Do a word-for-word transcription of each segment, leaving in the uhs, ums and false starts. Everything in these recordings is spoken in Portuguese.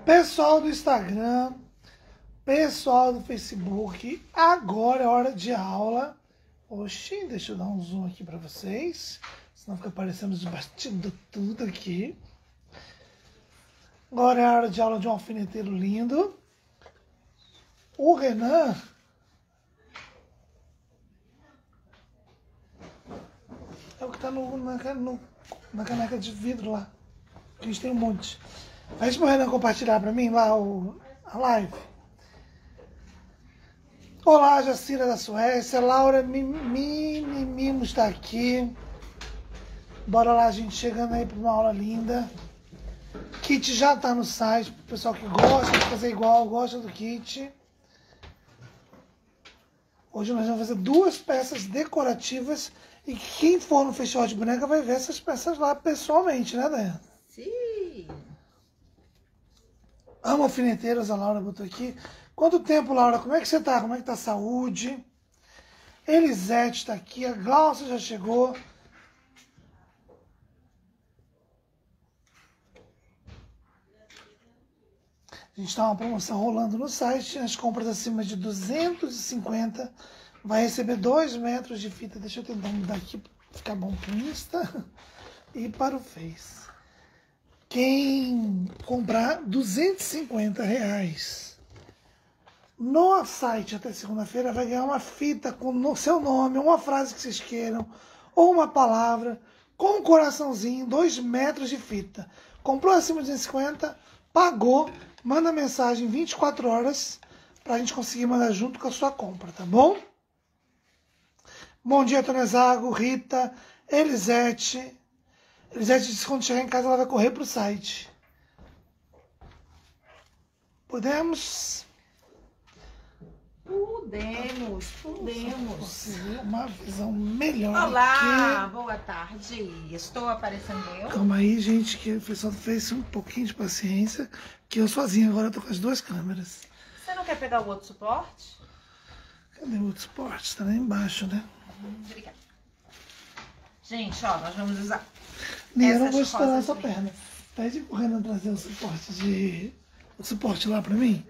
Pessoal do Instagram, pessoal do Facebook, agora é hora de aula. Oxi, deixa eu dar um zoom aqui para vocês, senão fica aparecendo os bastidores tudo aqui. Agora é a hora de aula de um alfineteiro lindo. O Renan é o que está no, na, no, na caneca de vidro lá. A gente tem um monte. Pede pro Renan compartilhar para mim lá o, a live. Olá, Jacira da Suécia. Laura Mimimo está aqui. Bora lá, gente, chegando aí para uma aula linda. Kit já está no site, pro pessoal que gosta de fazer igual, gosta do kit. Hoje nós vamos fazer duas peças decorativas e quem for no Festival de Boneca vai ver essas peças lá pessoalmente, né, Dayana? Sim. Amo alfineteiros, a Laura botou aqui. Quanto tempo, Laura? Como é que você tá? Como é que tá a saúde? Elisete está aqui, a Glaucia já chegou. A gente está uma promoção rolando no site, as compras acima de duzentos e cinquenta vai receber dois metros de fita. Deixa eu tentar mudar aqui para ficar bom para o Insta e para o Face. Quem comprar duzentos e cinquenta reais no site até segunda-feira vai ganhar uma fita com o seu nome, uma frase que vocês queiram, ou uma palavra, com um coraçãozinho, dois metros de fita. Comprou acima de duzentos e cinquenta, pagou, manda mensagem em vinte e quatro horas para a gente conseguir mandar junto com a sua compra, tá bom? Bom dia, Tônia Zago, Rita, Elisete. Elisete disse que quando chegar em casa ela vai correr para o site. Podemos? Podemos, podemos. Conseguir uma visão melhor. Olá, aqui. boa tarde. Estou aparecendo eu. Calma aí, gente, que o pessoal fez um pouquinho de paciência, que eu sozinho agora estou com as duas câmeras. Você não quer pegar o outro suporte? Cadê o outro suporte? Está lá embaixo, né? Obrigada. Gente, ó, nós vamos usar. Nem eu não essas vou estourar rosas essa de- perna. Pede pro Renan trazer o suporte de. O suporte lá pra mim.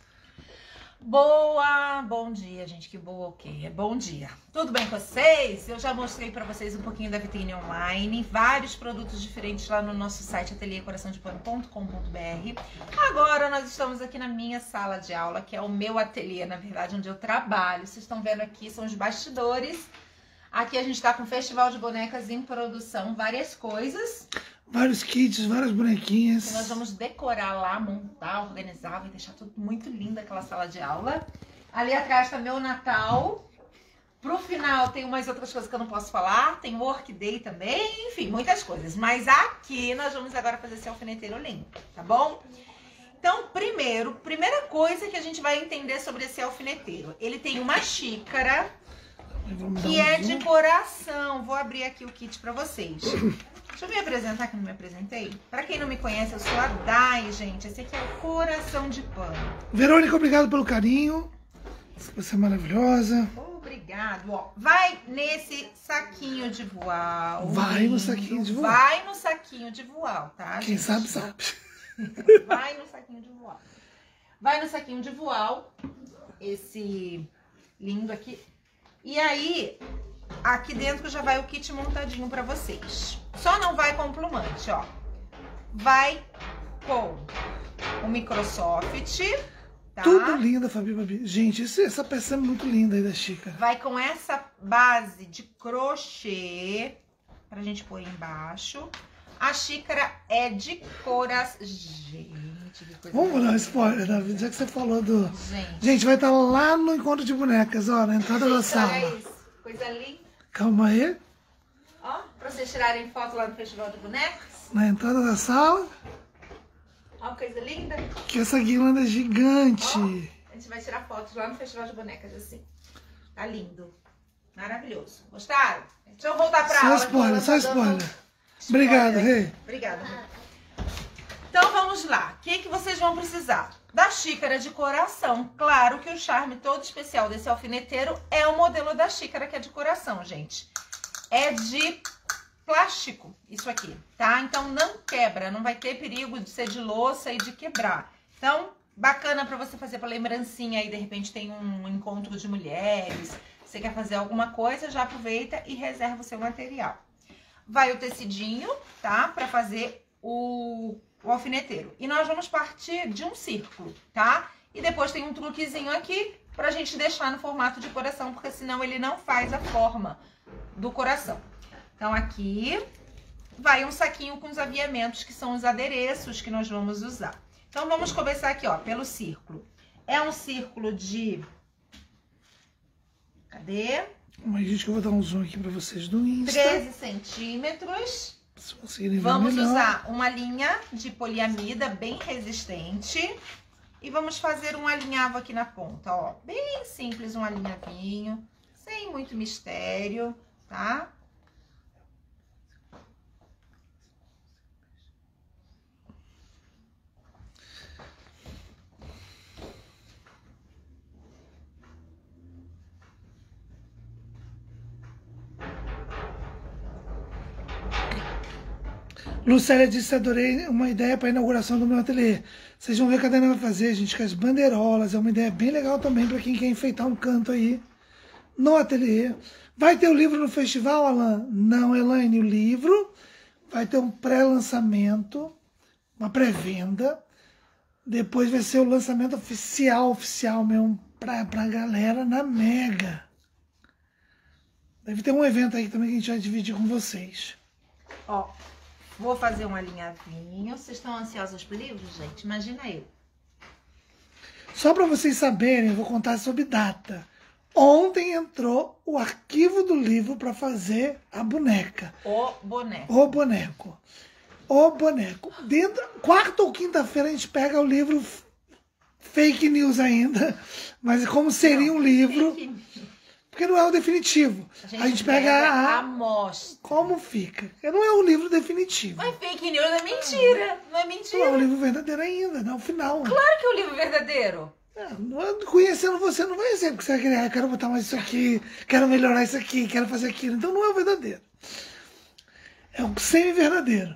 Boa, bom dia, gente. Que boa o quê? É bom dia. Tudo bem com vocês? Eu já mostrei pra vocês um pouquinho da vitrine online, vários produtos diferentes lá no nosso site ateliê coração de pano ponto com ponto br. Agora nós estamos aqui na minha sala de aula, que é o meu ateliê, na verdade, onde eu trabalho. Vocês estão vendo aqui, são os bastidores. Aqui a gente tá com o Festival de Bonecas em produção, várias coisas. Vários kits, várias bonequinhas. Que nós vamos decorar lá, montar, organizar, vai deixar tudo muito lindo aquela sala de aula. Ali atrás tá meu Natal. Pro final tem umas outras coisas que eu não posso falar. Tem o Orquiday também, enfim, muitas coisas. Mas aqui nós vamos agora fazer esse alfineteiro lindo, tá bom? Então, primeiro, primeira coisa que a gente vai entender sobre esse alfineteiro. Ele tem uma xícara Vamos dar que um é zoom. de coração. Vou abrir aqui o kit pra vocês. Deixa eu me apresentar, que não me apresentei. Pra quem não me conhece, eu sou a Dai, gente. Esse aqui é o coração de pano. Verônica, obrigado pelo carinho. Você é maravilhosa. Obrigado. Ó, vai nesse saquinho de voal. Vai no saquinho de voal. Vai no saquinho de voal, tá, Quem gente? sabe, sabe. Vai no saquinho de voal. Vai no saquinho de voal. Esse lindo aqui. E aí, aqui dentro já vai o kit montadinho pra vocês. Só não vai com plumante, ó. Vai com o Microsoft, tá? Tudo lindo, Fabi, Fabi. Gente, esse- essa peça é muito linda aí da xícara. Vai com essa base de crochê pra gente pôr embaixo. A xícara é de coração. Gente, que coisa Vamos dar um linda. spoiler, Davi, já que você falou do... Gente, Gente, vai estar lá no encontro de bonecas, ó, na entrada da olha sala. isso. Coisa linda. Calma aí. Ó, pra vocês tirarem foto lá no Festival de Bonecas. Na entrada da sala, Ó, coisa linda. que essa guirlanda é gigante. Ó, a gente vai tirar fotos lá no Festival de Bonecas, assim. Tá lindo. Maravilhoso. Gostaram? Deixa eu voltar pra Só aula. spoiler, que só ela tá dando spoiler. Obrigado, spoiler. Rei. Obrigada, Rei. Então vamos lá. O que, que vocês vão precisar? Da xícara de coração. Claro que o charme todo especial desse alfineteiro é o modelo da xícara, que é de coração, gente. É de plástico, isso aqui, tá? Então não quebra, não vai ter perigo de ser de louça e de quebrar. Então, bacana para você fazer para lembrancinha aí, de repente tem um encontro de mulheres, você quer fazer alguma coisa, já aproveita e reserva o seu material. Vai o tecidinho, tá? Para fazer o, o alfineteiro. E nós vamos partir de um círculo, tá? E depois tem um truquezinho aqui pra gente deixar no formato de coração, porque senão ele não faz a forma do coração. Então aqui vai um saquinho com os aviamentos, que são os adereços que nós vamos usar. Então vamos começar aqui, ó, pelo círculo. É um círculo de... Cadê? Mas, gente, que eu vou dar um zoom aqui pra vocês do Insta. treze centímetros. Se conseguirem ver Vamos melhor. usar uma linha de poliamida bem resistente. E vamos fazer um alinhavo aqui na ponta, ó. Bem simples, um alinhavinho. Sem muito mistério, tá? Lucélia disse: adorei uma ideia para a inauguração do meu ateliê. Vocês vão ver o que a Dana vai fazer, gente, com as bandeirolas. É uma ideia bem legal também para quem quer enfeitar um canto aí no ateliê. Vai ter o livro no festival, Alan? Não, Elaine, o livro vai ter um pré-lançamento, uma pré-venda. Depois vai ser o lançamento oficial, oficial mesmo, para a galera na Mega. Deve ter um evento aí também que a gente vai dividir com vocês. Ó. Vou fazer um alinhavinho. Vocês estão ansiosos pro livro, gente? Imagina eu. Só para vocês saberem, eu vou contar sobre data. Ontem entrou o arquivo do livro para fazer a boneca. O boneco. O boneco. O boneco. Dentro, quarta ou quinta-feira a gente pega o livro fake news ainda. Mas como seria um livro... Porque não é o definitivo. A gente, a gente pega, pega a, a amostra. Como fica. Porque não é um livro definitivo. Mas fake news é mentira. Não é mentira. Não é um livro verdadeiro ainda, não é o final. Claro que é um livro verdadeiro. É, não, conhecendo você não vai ser, porque você vai querer, ah, eu quero botar mais isso aqui, quero melhorar isso aqui, quero fazer aquilo. Então não é o verdadeiro. É o semi-verdadeiro.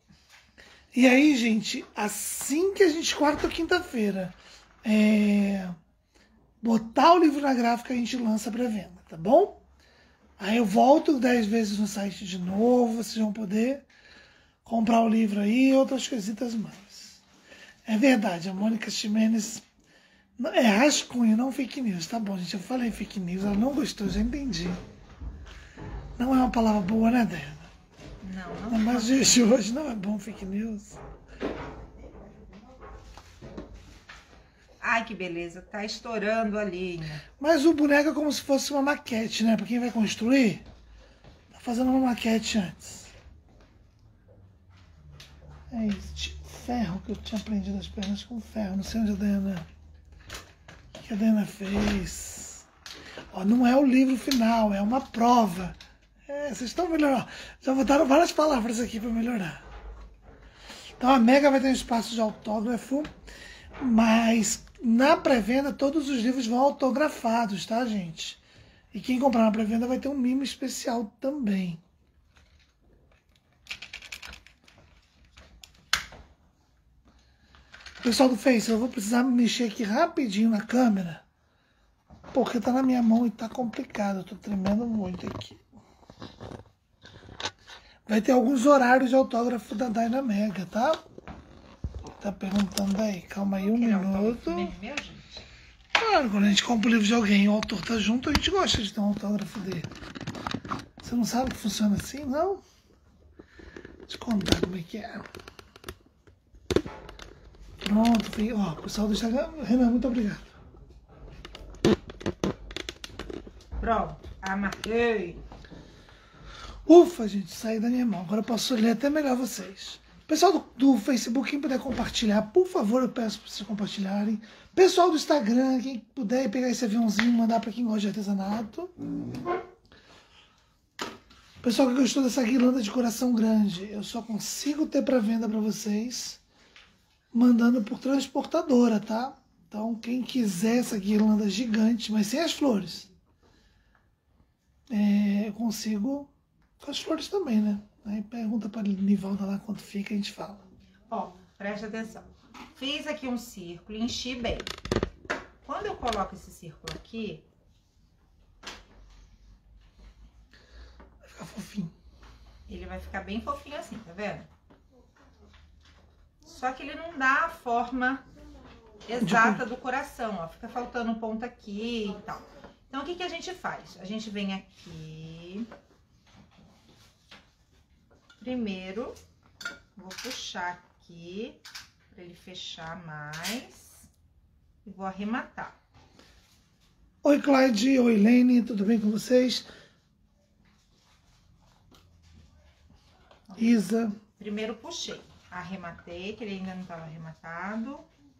E aí, gente, assim que a gente, quarta ou quinta-feira, é, botar o livro na gráfica, a gente lança para venda, tá bom? Aí eu volto dez vezes no site de novo, vocês vão poder comprar o livro aí e outras coisitas mais. É verdade, a Mônica Ximenes é rascunho, não fake news. Tá bom, gente, eu falei fake news, ela não gostou, já entendi. Não é uma palavra boa, né, Dana? Não, não. Mas de hoje não é bom fake news. Ai, que beleza, tá estourando a linha. Mas o boneco é como se fosse uma maquete, né? Pra quem vai construir, tá fazendo uma maquete antes. É isso, tipo ferro que eu tinha prendido as pernas com ferro. Não sei onde a Dana... O que a Dana fez. Ó, não é o livro final, é uma prova. É, vocês estão melhorando. Já botaram várias palavras aqui para melhorar. Então a Mega vai ter um espaço de autógrafo, mas na pré-venda todos os livros vão autografados, tá, gente? E quem comprar na pré-venda vai ter um mimo especial também. Pessoal do Face, eu vou precisar mexer aqui rapidinho na câmera, porque tá na minha mão e tá complicado, eu tô tremendo muito aqui. Vai ter alguns horários de autógrafo da Dyna Mega, tá? Tá perguntando aí, calma aí um minuto. Meu, gente. Claro, quando a gente compra o livro de alguém e o autor tá junto, a gente gosta de ter um autógrafo dele. Você não sabe que funciona assim, não? Deixa eu te contar como é que é. Pronto, ó, pessoal do Instagram, Renan, muito obrigado. Pronto, amarrei. Ufa, gente, saí da minha mão. Agora eu posso ler até melhor vocês. Pessoal do, do Facebook, quem puder compartilhar, por favor, eu peço para vocês compartilharem. Pessoal do Instagram, quem puder pegar esse aviãozinho e mandar para quem gosta de artesanato. Pessoal que gostou dessa guirlanda de coração grande, eu só consigo ter para venda para vocês mandando por transportadora, tá? Então, quem quiser essa guirlanda gigante, mas sem as flores, é, eu consigo com as flores também, né? Aí pergunta para Nivalda lá quanto fica, a gente fala. Ó, preste atenção. Fiz aqui um círculo, enchi bem. Quando eu coloco esse círculo aqui... Vai ficar fofinho. Ele vai ficar bem fofinho assim, tá vendo? Só que ele não dá a forma exata do coração, ó. Fica faltando um ponto aqui e tal. Então, o que que a gente faz? A gente vem aqui... Primeiro, vou puxar aqui, pra ele fechar mais. E vou arrematar. Oi, Clyde. Oi, Lene. Tudo bem com vocês? Isa. Primeiro puxei. Arrematei, que ele ainda não estava arrematado.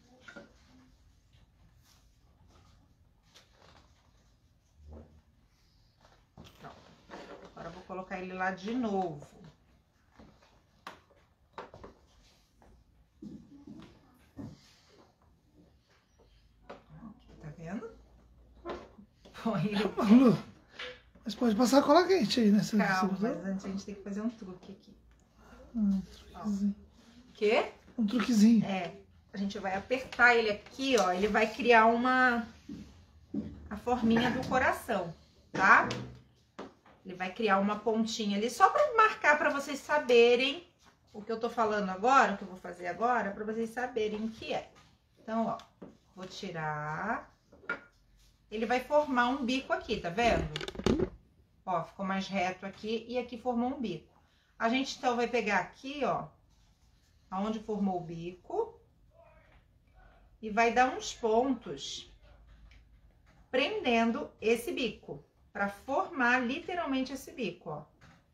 Pronto. Agora eu vou colocar ele lá de novo. Tá vendo? Põe ele... Lu, mas pode passar cola quente aí, né? Você- Calma, você- mas antes a gente tem que fazer um truque aqui. Um truquezinho. Quê? Um truquezinho. É, a gente vai apertar ele aqui, ó, ele vai criar uma... a forminha do coração, tá? Ele vai criar uma pontinha ali, só pra marcar, pra vocês saberem o que eu tô falando agora, o que eu vou fazer agora, pra vocês saberem o que é. Então, ó, vou tirar... Ele vai formar um bico aqui, tá vendo? Ó, ficou mais reto aqui e aqui formou um bico. A gente, então, vai pegar aqui, ó, aonde formou o bico, e vai dar uns pontos prendendo esse bico, para formar literalmente esse bico, ó.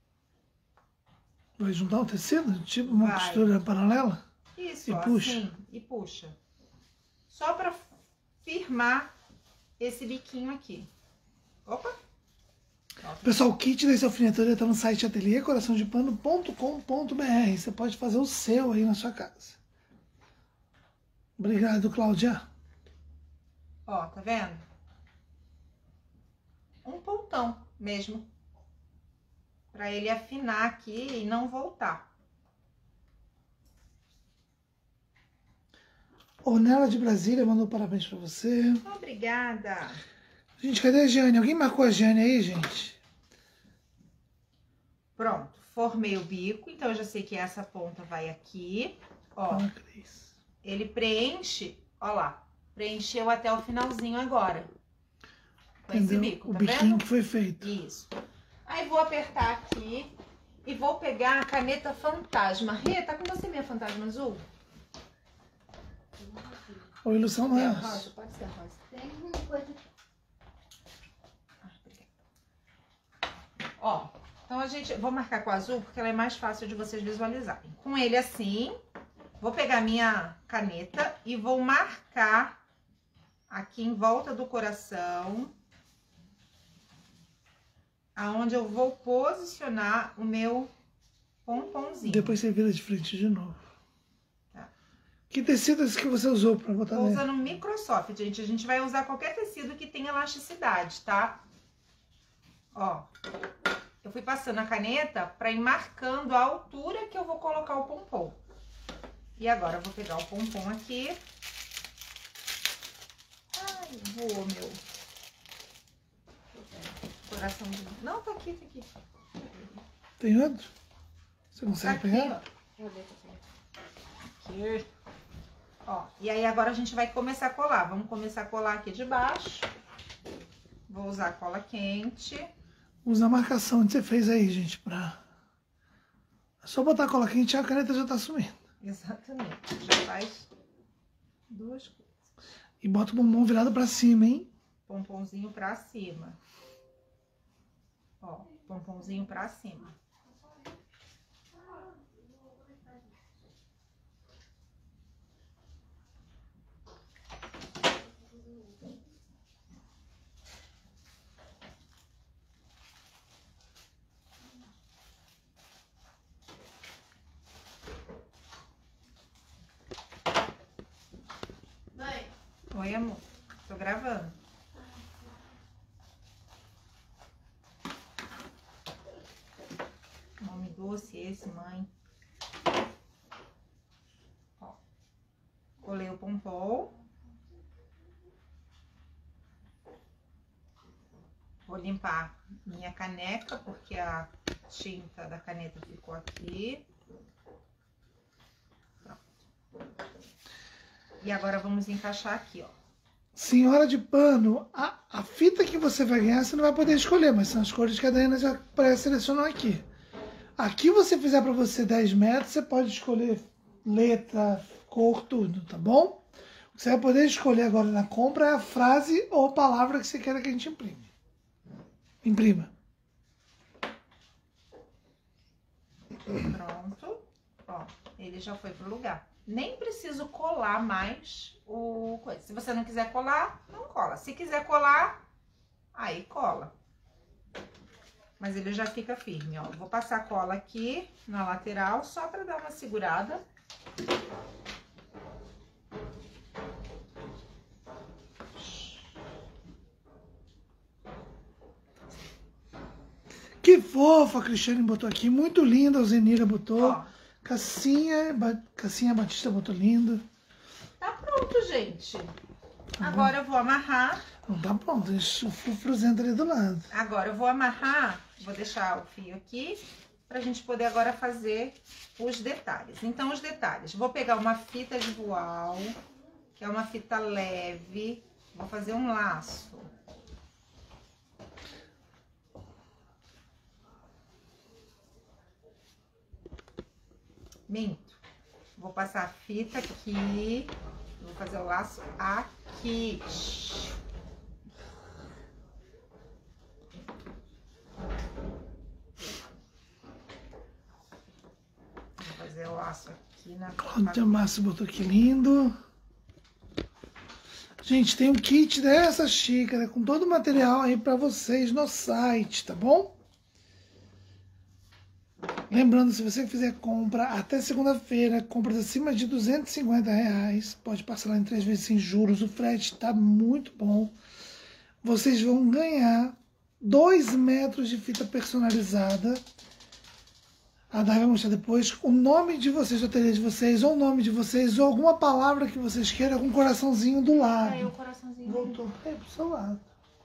Vai juntar o tecido? Tipo uma Vai. costura paralela? Isso, E ó, puxa. assim, e puxa. Só para firmar esse biquinho aqui. Opa! Pessoal, o kit desse alfineteiro está no site ateliê coração de pano ponto com ponto br. Você pode fazer o seu aí na sua casa. Obrigado, Cláudia. Ó, tá vendo? Um pontão mesmo. Pra ele afinar aqui e não voltar. Ornella de Brasília mandou parabéns pra você. Obrigada. Gente, cadê a Jane? Alguém marcou a Jane aí, gente? Pronto, formei o bico, então eu já sei que essa ponta vai aqui. Ó, Fala, Cris. ele preenche, ó lá, preencheu até o finalzinho agora. Com esse Entendeu? bico, O tá biquinho vendo? que foi feito. Isso. Aí vou apertar aqui e vou pegar a caneta fantasma. Rê, tá com você minha fantasma azul? Ou ilusão não É é? a rosa? Pode ser a rosa. Tem uma coisa aqui. Ah, obrigada. Ó, então a gente... Vou marcar com o azul porque ela é mais fácil de vocês visualizarem. Com ele assim, vou pegar minha caneta e vou marcar aqui em volta do coração, aonde eu vou posicionar o meu pomponzinho. Depois você vira de frente de novo. Tá. Que tecido é esse que você usou para botar Tô nele? usando Microsoft, gente. A gente vai usar qualquer tecido que tenha elasticidade, tá? Ó, eu fui passando a caneta pra ir marcando a altura que eu vou colocar o pompom. E agora eu vou pegar o pompom aqui. Ai, voou, meu. Coração de... Não, tá aqui, tá aqui. Tem outro? Você Tá consegue aqui, pegar? ó. Aqui. Ó, e aí agora a gente vai começar a colar. Vamos começar a colar aqui de baixo. Vou usar a cola quente. Usa a marcação que você fez aí, gente, pra... É só botar a cola quente e a caneta já tá sumindo. Exatamente. Já faz duas coisas. E bota o bombom virado pra cima, hein? Pomponzinho pra cima. Ó, pomponzinho pra cima. Mãe, Oi, amor. Tô gravando. Nome doce esse, mãe. Ó. colei o pompom. Vou limpar minha caneca, porque a tinta da caneta ficou aqui. Pronto. E agora vamos encaixar aqui, ó. Senhora de pano, a, a fita que você vai ganhar, você não vai poder escolher, mas são as cores que a Daiana já pré-selecionou aqui. Aqui você fizer para você dez metros, você pode escolher letra, cor, tudo, tá bom? O que você vai poder escolher agora na compra é a frase ou palavra que você quer que a gente imprime. Imprima. Pronto. Ó, ele já foi pro lugar. Nem preciso colar mais o coisa. Se você não quiser colar, não cola. Se quiser colar, aí cola. Mas ele já fica firme, ó. Vou passar cola aqui na lateral, só pra dar uma segurada. Que fofa, a Cristiane botou aqui. Muito linda, a Zenira botou. Ó. Cassinha, ba... Cassinha Batista botou lindo. Tá pronto, gente. Agora eu vou amarrar. Não tá pronto, deixa o frufruzento ali do lado. Agora eu vou amarrar, vou deixar o fio aqui, pra gente poder agora fazer os detalhes. Então, os detalhes. Vou pegar uma fita de voal, que é uma fita leve. Vou fazer um laço. Minto. Vou passar a fita aqui. Vou fazer o laço aqui. Vou fazer o laço aqui na... Pronto, a Márcia botou que lindo. Gente, tem um kit dessa xícara com todo o material aí pra vocês no site, tá bom? Lembrando, se você fizer compra até segunda-feira, compras acima de duzentos e cinquenta reais, pode parcelar em três vezes sem juros, o frete tá muito bom. Vocês vão ganhar dois metros de fita personalizada. A Dai vai mostrar depois o nome de vocês, o ateliê de vocês, ou o nome de vocês, ou alguma palavra que vocês queiram com um coraçãozinho do lado. Aí o coraçãozinho. Voltou é, pro seu lado.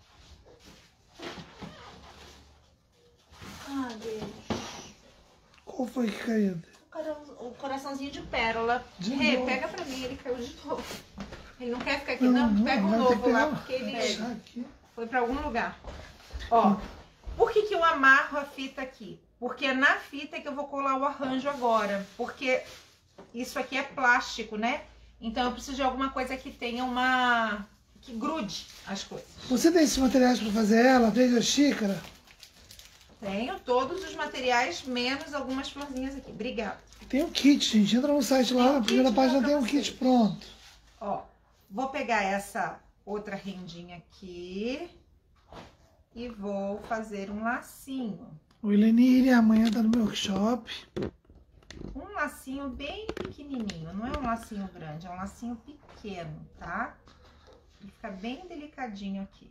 Ah, Deus. Qual foi que caiu? O coraçãozinho de pérola. De Rê, novo. pega pra mim, ele caiu de novo. Ele não quer ficar aqui, Não, não. não, Pega um vai ter novo que lá, pegar- porque ele deixar aqui. foi pra algum lugar. Ó, por que que eu amarro a fita aqui? Porque é na fita que eu vou colar o arranjo agora. Porque isso aqui é plástico, né? Então eu preciso de alguma coisa que tenha uma... que grude as coisas. Você tem esses materiais para fazer ela, desde a xícara? Tenho todos os materiais, menos algumas florzinhas aqui. Obrigada. Tem um kit, gente. Entra no site lá, Tem um na primeira kit página pra tem um vocês. kit pronto. Ó, vou pegar essa outra rendinha aqui e vou fazer um lacinho. O Elenir amanhã tá no meu workshop. Um lacinho bem pequenininho, não é um lacinho grande, é um lacinho pequeno, tá? Ele fica bem delicadinho aqui.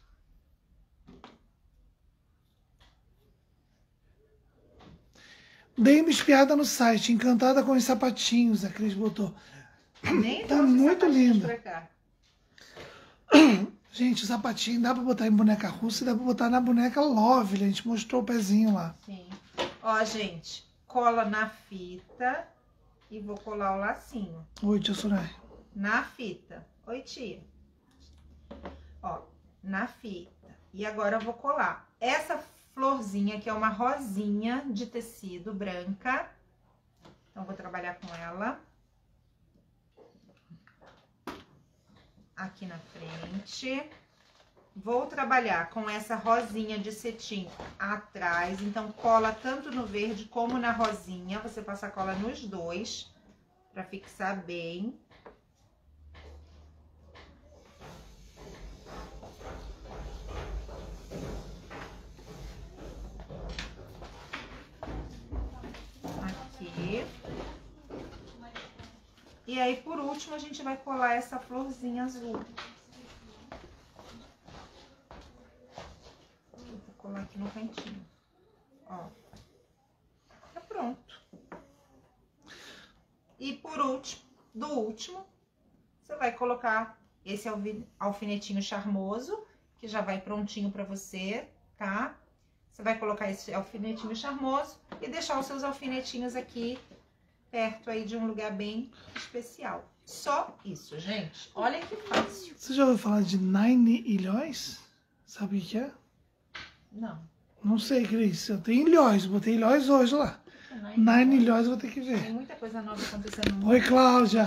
Dei uma espiada no site, encantada com os sapatinhos, a Cris botou. Nem Tá trouxe muito sapatinhos lindo. pra cá. Gente, o sapatinho dá pra botar em boneca russa e dá pra botar na boneca Love. A gente mostrou o pezinho lá. Sim. Ó, gente, cola na fita e vou colar o lacinho. Oi, tia Soraya. Na fita. Oi, tia. Ó, na fita. E agora eu vou colar. Essa florzinha que é uma rosinha de tecido branca. Então, vou trabalhar com ela. Aqui na frente. Vou trabalhar com essa rosinha de cetim atrás. Então, cola tanto no verde como na rosinha. Você passa cola nos dois, pra fixar bem. Aqui. E aí, por último, a gente vai colar essa florzinha azul. Vou colar aqui no cantinho. Ó. Tá pronto. E por último, do último, você vai colocar esse alfinetinho charmoso, que já vai prontinho pra você, tá? Você vai colocar esse alfinetinho charmoso e deixar os seus alfinetinhos aqui perto aí de um lugar bem especial. Só isso, gente. Olha que fácil. Você já ouviu falar de Nine Ilhóis? Sabe o que é? Não. Não sei, Cris. Eu tenho Ilhóis. Botei Ilhóis hoje lá. Nine, Nine Ilhóis, vou ter que ver. Tem muita coisa nova acontecendo no Oi, Cláudia.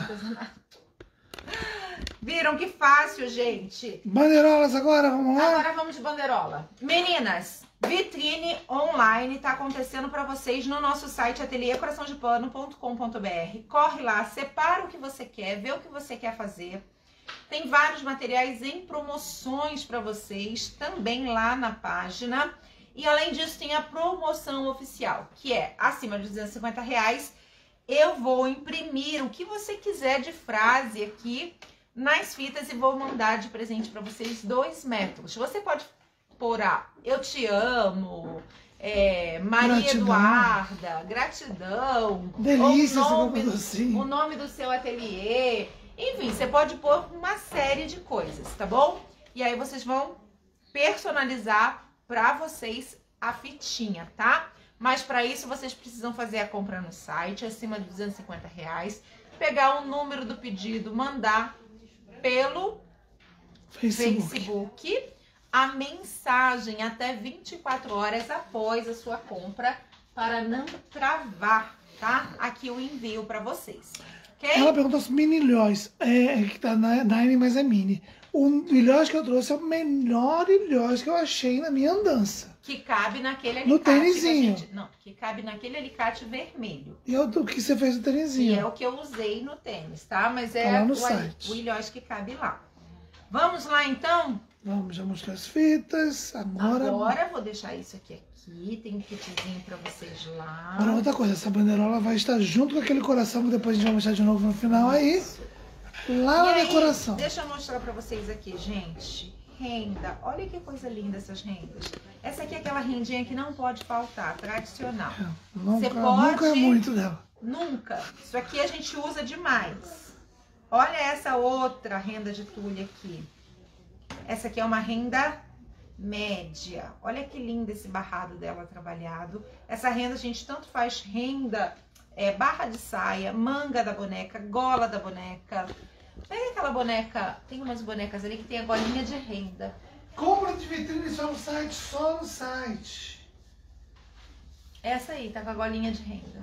Viram que fácil, gente? Bandeirolas agora, vamos lá? Agora vamos de bandeirola. Meninas, vitrine online tá acontecendo para vocês no nosso site ateliê coração de pano ponto com ponto br. Corre lá, separa o que você quer, vê o que você quer fazer. Tem vários materiais em promoções para vocês também lá na página. E além disso tem a promoção oficial, que é acima de duzentos e cinquenta reais. Eu vou imprimir o que você quiser de frase aqui nas fitas e vou mandar de presente para vocês dois métodos. Você pode pôr a eu te amo, é, Maria Gratidão. Eduarda, gratidão, Delícia, o nome, assim. o nome do seu ateliê, enfim, você pode pôr uma série de coisas, tá bom? E aí vocês vão personalizar para vocês a fitinha, tá? Mas para isso vocês precisam fazer a compra no site, acima de duzentos e cinquenta reais, pegar o número do pedido, mandar pelo Facebook. Facebook a mensagem até vinte e quatro horas após a sua compra para não travar, tá? Aqui o envio para vocês, ok? Ela perguntou se mini ilhóis, é, que tá na Nine, mas é mini. O ilhós que eu trouxe é o menor ilhós que eu achei na minha andança. Que cabe naquele alicate. No tênisinho. Que a gente, não, que cabe naquele alicate vermelho. E é o que você fez no tênisinho. E é o que eu usei no tênis, tá? Mas Tá é lá no o, site. o ilhós que cabe lá. Vamos lá, então? Vamos, já mostrei as fitas. Agora... Agora vou deixar isso aqui aqui. Tem um kitzinho pra vocês lá. Agora outra coisa, essa bandeirola vai estar junto com aquele coração que depois a gente vai mostrar de novo no final aí. Lá na E aí, decoração. deixa eu mostrar pra vocês aqui, gente. Renda. Olha que coisa linda essas rendas. Essa aqui é aquela rendinha que não pode faltar, tradicional. É, nunca, Você pode... nunca é muito dela. Nunca. Isso aqui a gente usa demais. Olha essa outra renda de tule aqui. Essa aqui é uma renda média. Olha que lindo esse barrado dela trabalhado. Essa renda a gente tanto faz renda, é, barra de saia, manga da boneca, gola da boneca. Pega aquela boneca, tem umas bonecas ali que tem a golinha de renda. Compra de vitrine só no site, só no site. Essa aí, tá com a golinha de renda.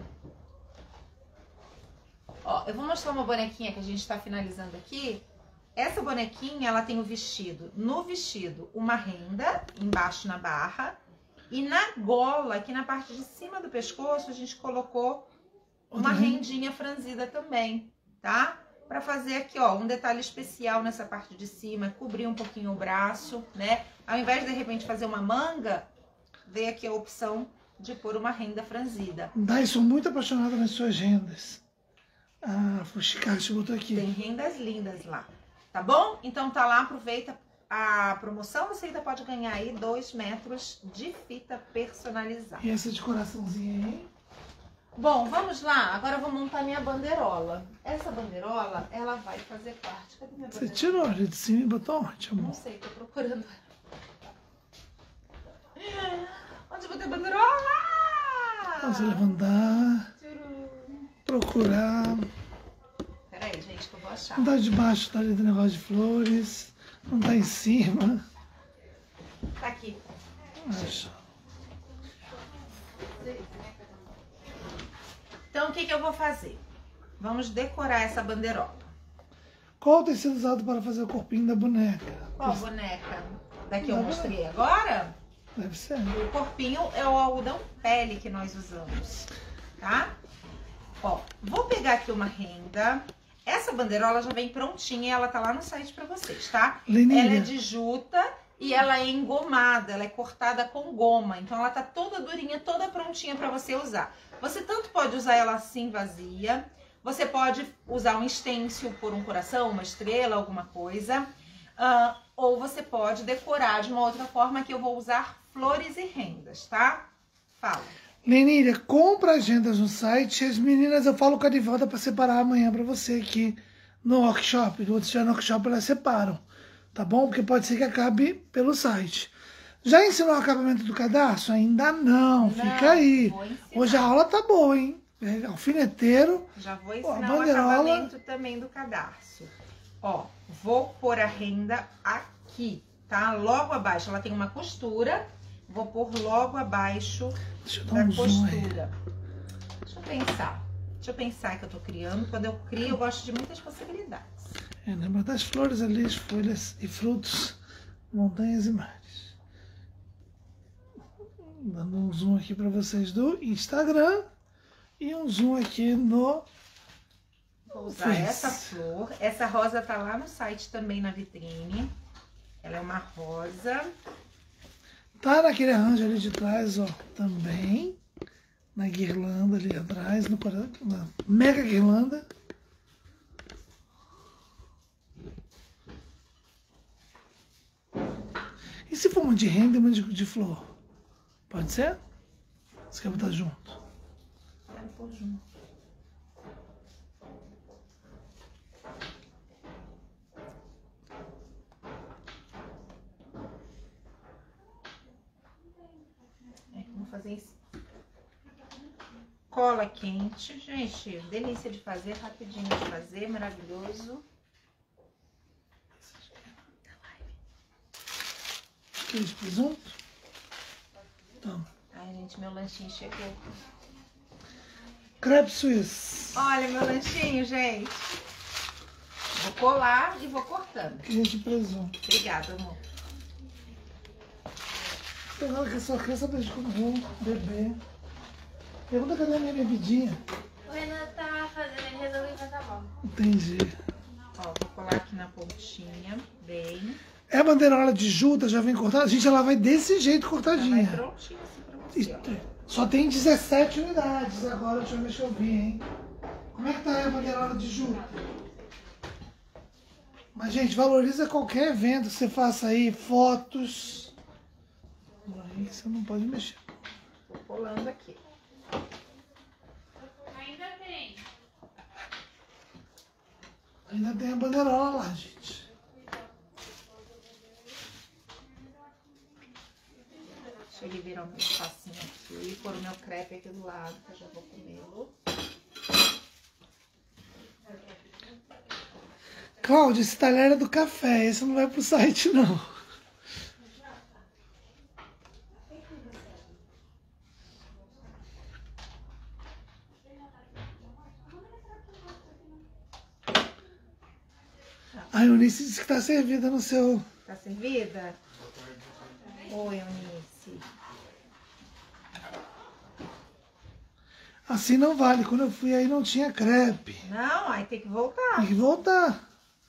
Ó, eu vou mostrar uma bonequinha que a gente tá finalizando aqui. Essa bonequinha, ela tem o vestido. No vestido, uma renda embaixo na barra. E na gola, aqui na parte de cima do pescoço, a gente colocou uma rendinha franzida também, tá? Pra fazer aqui, ó, um detalhe especial nessa parte de cima, cobrir um pouquinho o braço, né? Ao invés de, de repente, fazer uma manga, veio aqui a opção de pôr uma renda franzida. Dai, sou muito apaixonada nas suas rendas. Ah, Fuxicacho botou aqui. Tem rendas lindas lá, tá bom? Então tá lá, aproveita a promoção, você ainda pode ganhar aí dois metros de fita personalizada. E essa de coraçãozinho aí? Bom, vamos lá. Agora eu vou montar minha bandeirola. Essa bandeirola, ela vai fazer parte... Cadê minha Você bandeirola? tirou ali de cima e botou onde, amor? Não sei, tô procurando. Onde eu botei a bandeirola? Vamos levantar, procurar. Peraí, gente, que eu vou achar. Não tá debaixo, tá ali do negócio de flores. Não tá em cima. Tá aqui. Acho. Então, o que que eu vou fazer? Vamos decorar essa bandeirola. Qual o tecido usado para fazer o corpinho da boneca? Qual boneca? Daqui eu Da mostrei agora. Deve ser. O corpinho é o algodão pele que nós usamos, tá? Ó, vou pegar aqui uma renda. Essa bandeirola já vem prontinha e ela tá lá no site pra vocês, tá? Lenilha. Ela é de juta e ela é engomada, ela é cortada com goma. Então ela tá toda durinha, toda prontinha pra você usar. Você tanto pode usar ela assim vazia, você pode usar um stencil por um coração, uma estrela, alguma coisa. Uh, ou você pode decorar de uma outra forma que eu vou usar flores e rendas, tá? Fala. Lenilha, compra agendas no site. As meninas, eu falo com a Divalda para separar amanhã para você aqui no workshop. Quando estiver no workshop, elas separam. Tá bom? Porque pode ser que acabe pelo site. Já ensinou o acabamento do cadarço? Ainda não. Não, Fica aí. vou ensinar. Hoje a aula tá boa, hein? É, alfineteiro. Já vou Ó, a ensinar o bandeirola. acabamento também do cadarço. Ó, vou pôr a renda aqui, tá? Logo abaixo, ela tem uma costura. Vou pôr logo abaixo Deixa eu dar da um zoom aí. costura. Deixa eu pensar. Deixa eu pensar que eu tô criando. Quando eu crio, eu gosto de muitas possibilidades. É, lembra das flores ali, as folhas e frutos, montanhas e mares. Dando um zoom aqui para vocês do Instagram e um zoom aqui no Vou usar Face. essa flor. Essa rosa tá lá no site também, na vitrine. Ela é uma rosa. Tá naquele arranjo ali de trás, ó, também. Na guirlanda ali atrás, no, cora- na mega guirlanda. E se for uma de renda e uma de, de flor? Pode ser? Você quer botar junto? Quero pôr junto. É, vou fazer isso. Cola quente, gente, delícia de fazer, rapidinho de fazer, maravilhoso. Queijo de presunto? Toma. Ai, gente, meu lanchinho chegou. Crepe suíço. Olha meu lanchinho, gente. Vou colar e vou cortando. Queijo de presunto. Obrigada, amor. Agora que a sua criança deixa quando vou beber. Pergunta cadê a minha bebidinha. O Renan tava fazendo, ele resolveu fazer a bola. Entendi. Ó, vou colar aqui na pontinha, bem. É a bandeirola de Juta, já vem cortada? Gente, ela vai desse jeito Já vai cortadinha. prontinho assim pra você, Isso, ó. só tem dezessete unidades agora, deixa eu ver se eu vi, hein? Como é que tá aí a bandeirola de Juta? Mas, gente, valoriza qualquer evento que você faça aí, fotos. Aí você não pode mexer. Tô colando aqui. Ainda tem. Ainda tem a bandeirola lá, gente. Deixa eu liberar o meu espacinho aqui e pôr o meu crepe aqui do lado, que eu já vou comê-lo. Cláudia, esse talher é do café, esse não vai pro site, não. A Eunice disse que tá servida no seu... Tá servida? Oi, Eunice. Assim não vale, quando eu fui aí não tinha crepe. Não, aí tem que voltar. Tem que voltar.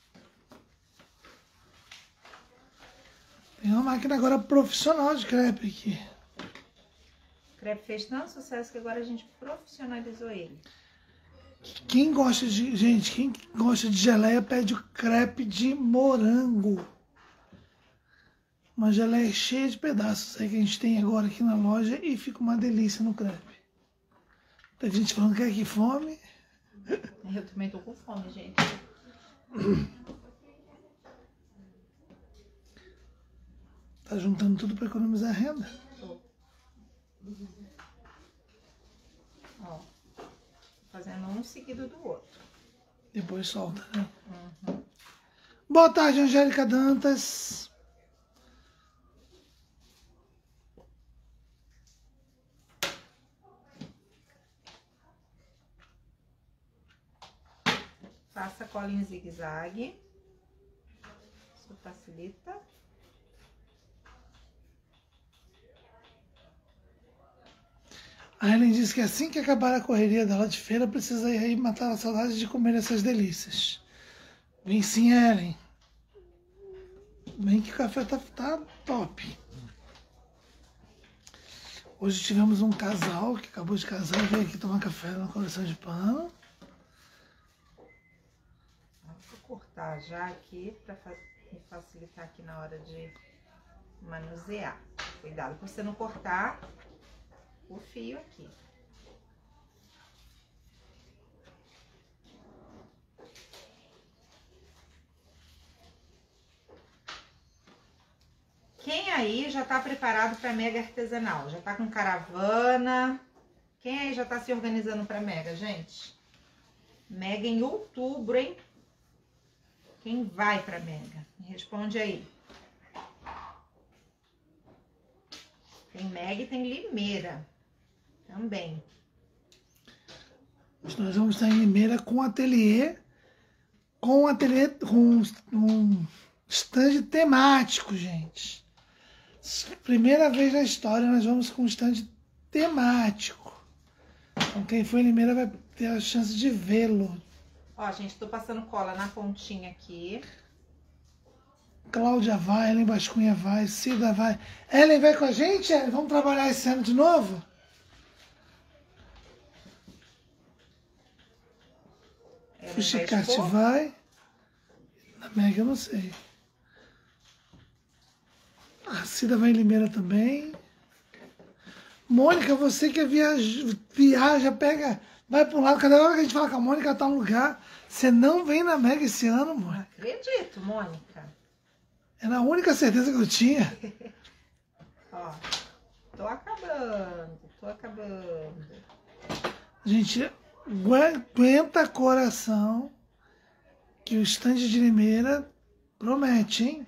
Tem uma máquina agora profissional de crepe aqui. O crepe fez tanto sucesso que agora a gente profissionalizou ele. Quem gosta de... Gente, quem gosta de geleia pede o crepe de morango. Uma geleia cheia de pedaços aí que a gente tem agora aqui na loja e fica uma delícia no crepe. Tem gente falando que é que fome. Eu também tô com fome, gente. Tá juntando tudo para economizar renda. Tô. Ó, fazendo um seguido do outro. Depois solta, né? Uhum. Boa tarde, Angélica Dantas. Faça cola em zigue-zague. Isso facilita. A Helen disse que assim que acabar a correria dela de feira, precisa ir aí matar a saudade de comer essas delícias. Vem sim, Helen. Vem que o café tá, tá top. Hoje tivemos um casal que acabou de casar e veio aqui tomar café na coleção de pano. Vou cortar já aqui para me facilitar aqui na hora de manusear. Cuidado para você não cortar o fio aqui. aí já tá preparado para mega artesanal? Já tá com caravana? Quem aí já tá se organizando para mega, gente? Mega em outubro, hein? Quem vai para mega? Me responde aí. Tem mega e tem Limeira também. Nós vamos estar em Limeira com ateliê, com ateliê, com um stand temático, gente. Primeira vez na história nós vamos com um stand temático. Então quem for em Limeira vai ter a chance de vê-lo. Ó, gente, tô passando cola na pontinha aqui. Cláudia vai, Ellen Bascunha vai, Cida vai. Ellen vai com a gente, Ellen? Vamos trabalhar esse ano de novo? O Chicate vai. Na Mega eu não sei. A Cida vai em Limeira também. Mônica, você que viaja, viaja, pega, vai para um lado. Cada hora que a gente fala com a Mônica, ela tá no lugar. Você não vem na Mega esse ano, Mônica? Não acredito, Mônica. Era a única certeza que eu tinha. Ó, tô acabando, tô acabando. Gente, aguenta coração que o stand de Limeira promete, hein?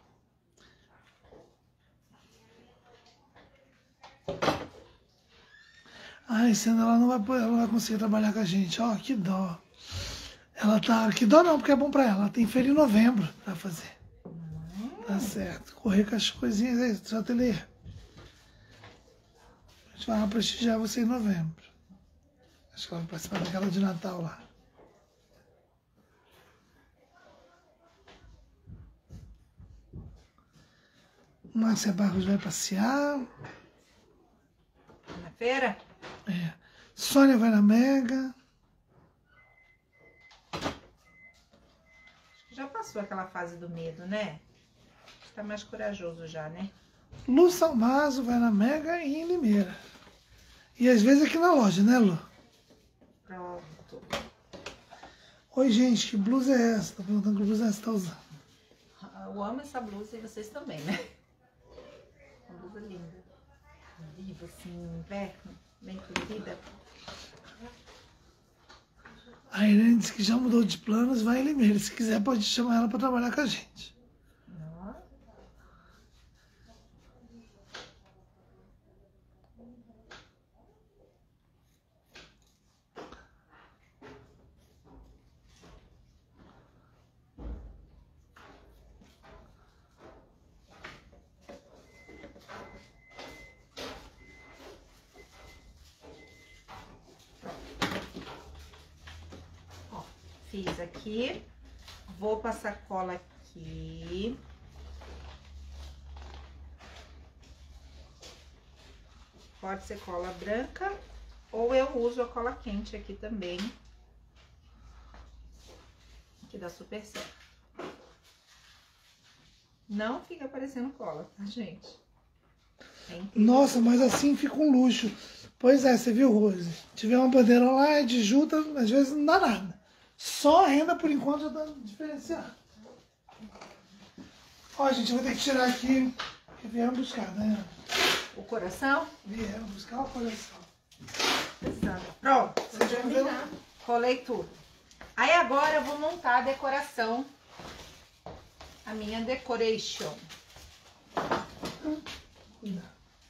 Ah, esse ano ela não vai, ela não vai conseguir trabalhar com a gente. Ó, que dó. Ela tá... Que dó não, porque é bom pra ela. Ela tem feira em novembro pra fazer. Tá certo. Correr com as coisinhas aí, do ateliê. A gente vai lá prestigiar você em novembro. Acho que ela vai participar daquela de Natal lá. Márcia Barros vai passear. Na feira? É. Sônia vai na Mega. Acho que já passou aquela fase do medo, né? Tá mais corajoso já, né? Lu Salmazo vai na Mega e em Limeira. E às vezes aqui na loja, né, Lu? Pronto. Oi, gente, que blusa é essa? Tá perguntando que blusa é essa que tá usando. Eu amo essa blusa e vocês também, né? Uma blusa linda. Viva, assim, inverno, bem colorida. A Irene disse que já mudou de planos, vai em Limeira. Se quiser, pode chamar ela para trabalhar com a gente. Fiz aqui, vou passar cola aqui. Pode ser cola branca ou eu uso a cola quente aqui também, que dá super certo. Não fica parecendo cola, tá, gente? É Nossa, mas assim fica um luxo. Pois é, você viu, Rose? Se tiver uma bandeira lá, é de junta, às vezes não dá nada. Só a renda, por enquanto, já tá diferenciado. Ó, gente, eu vou ter que tirar aqui, porque vieram buscar, né? O coração? Vieram buscar o coração. Pronto, Você já viu? colei tudo. Aí agora eu vou montar a decoração, a minha decoration. Cuidado.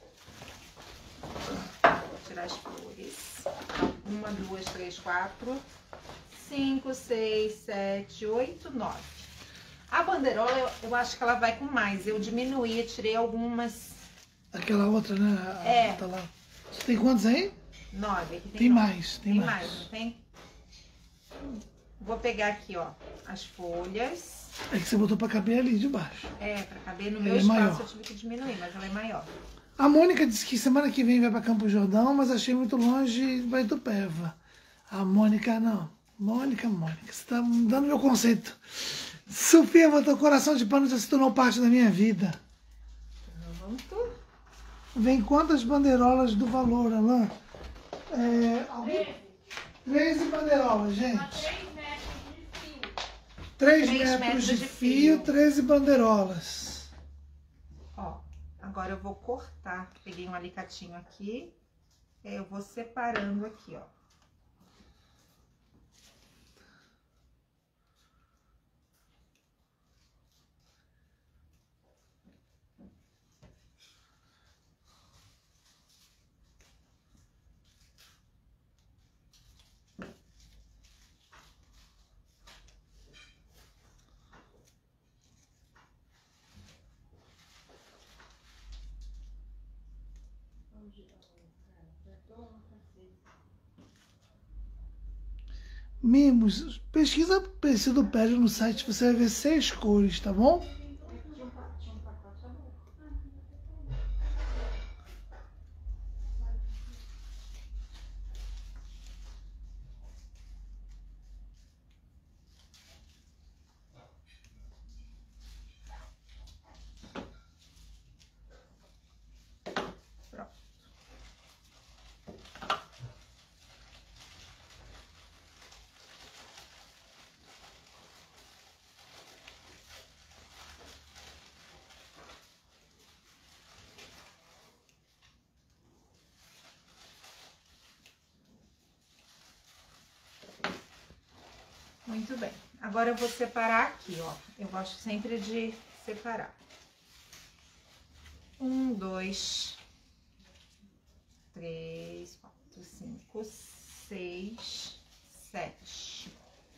Vou tirar as flores. Uma, duas, três, quatro, cinco, seis, sete, oito, nove. A bandeirola, eu, eu acho que ela vai com mais. Eu diminuí, tirei algumas. Aquela outra, né? A- É. Tá lá. Você tem quantos aí? Nove. Aqui tem, Tem nove. mais, tem Tem mais. mais, não tem? Vou pegar aqui, ó, as folhas. É que você botou pra caber ali de baixo. É, pra caber no Ela meu é espaço maior. eu tive que diminuir, mas ela é maior. A Mônica disse que semana que vem vai pra Campo Jordão, mas achei muito longe, vai do Peva. A Mônica não. Mônica, Mônica, você tá mudando meu conceito. Sofia, botou coração de pano, já se tornou parte da minha vida. Pronto. Vem quantas bandeirolas do valor, Alain? É, alguém... treze bandeirolas, gente. três metros de fio. três Três metros, metros de, de fio, fio. treze bandeirolas. Ó, Agora eu vou cortar. Peguei um alicatinho aqui. E aí eu vou separando aqui, ó. Mimos, pesquisa preço do pele no site, você vai ver seis cores, tá bom? Muito bem. Agora eu vou separar aqui, ó. Eu gosto sempre de separar. Um, dois, três, quatro, cinco, seis, sete.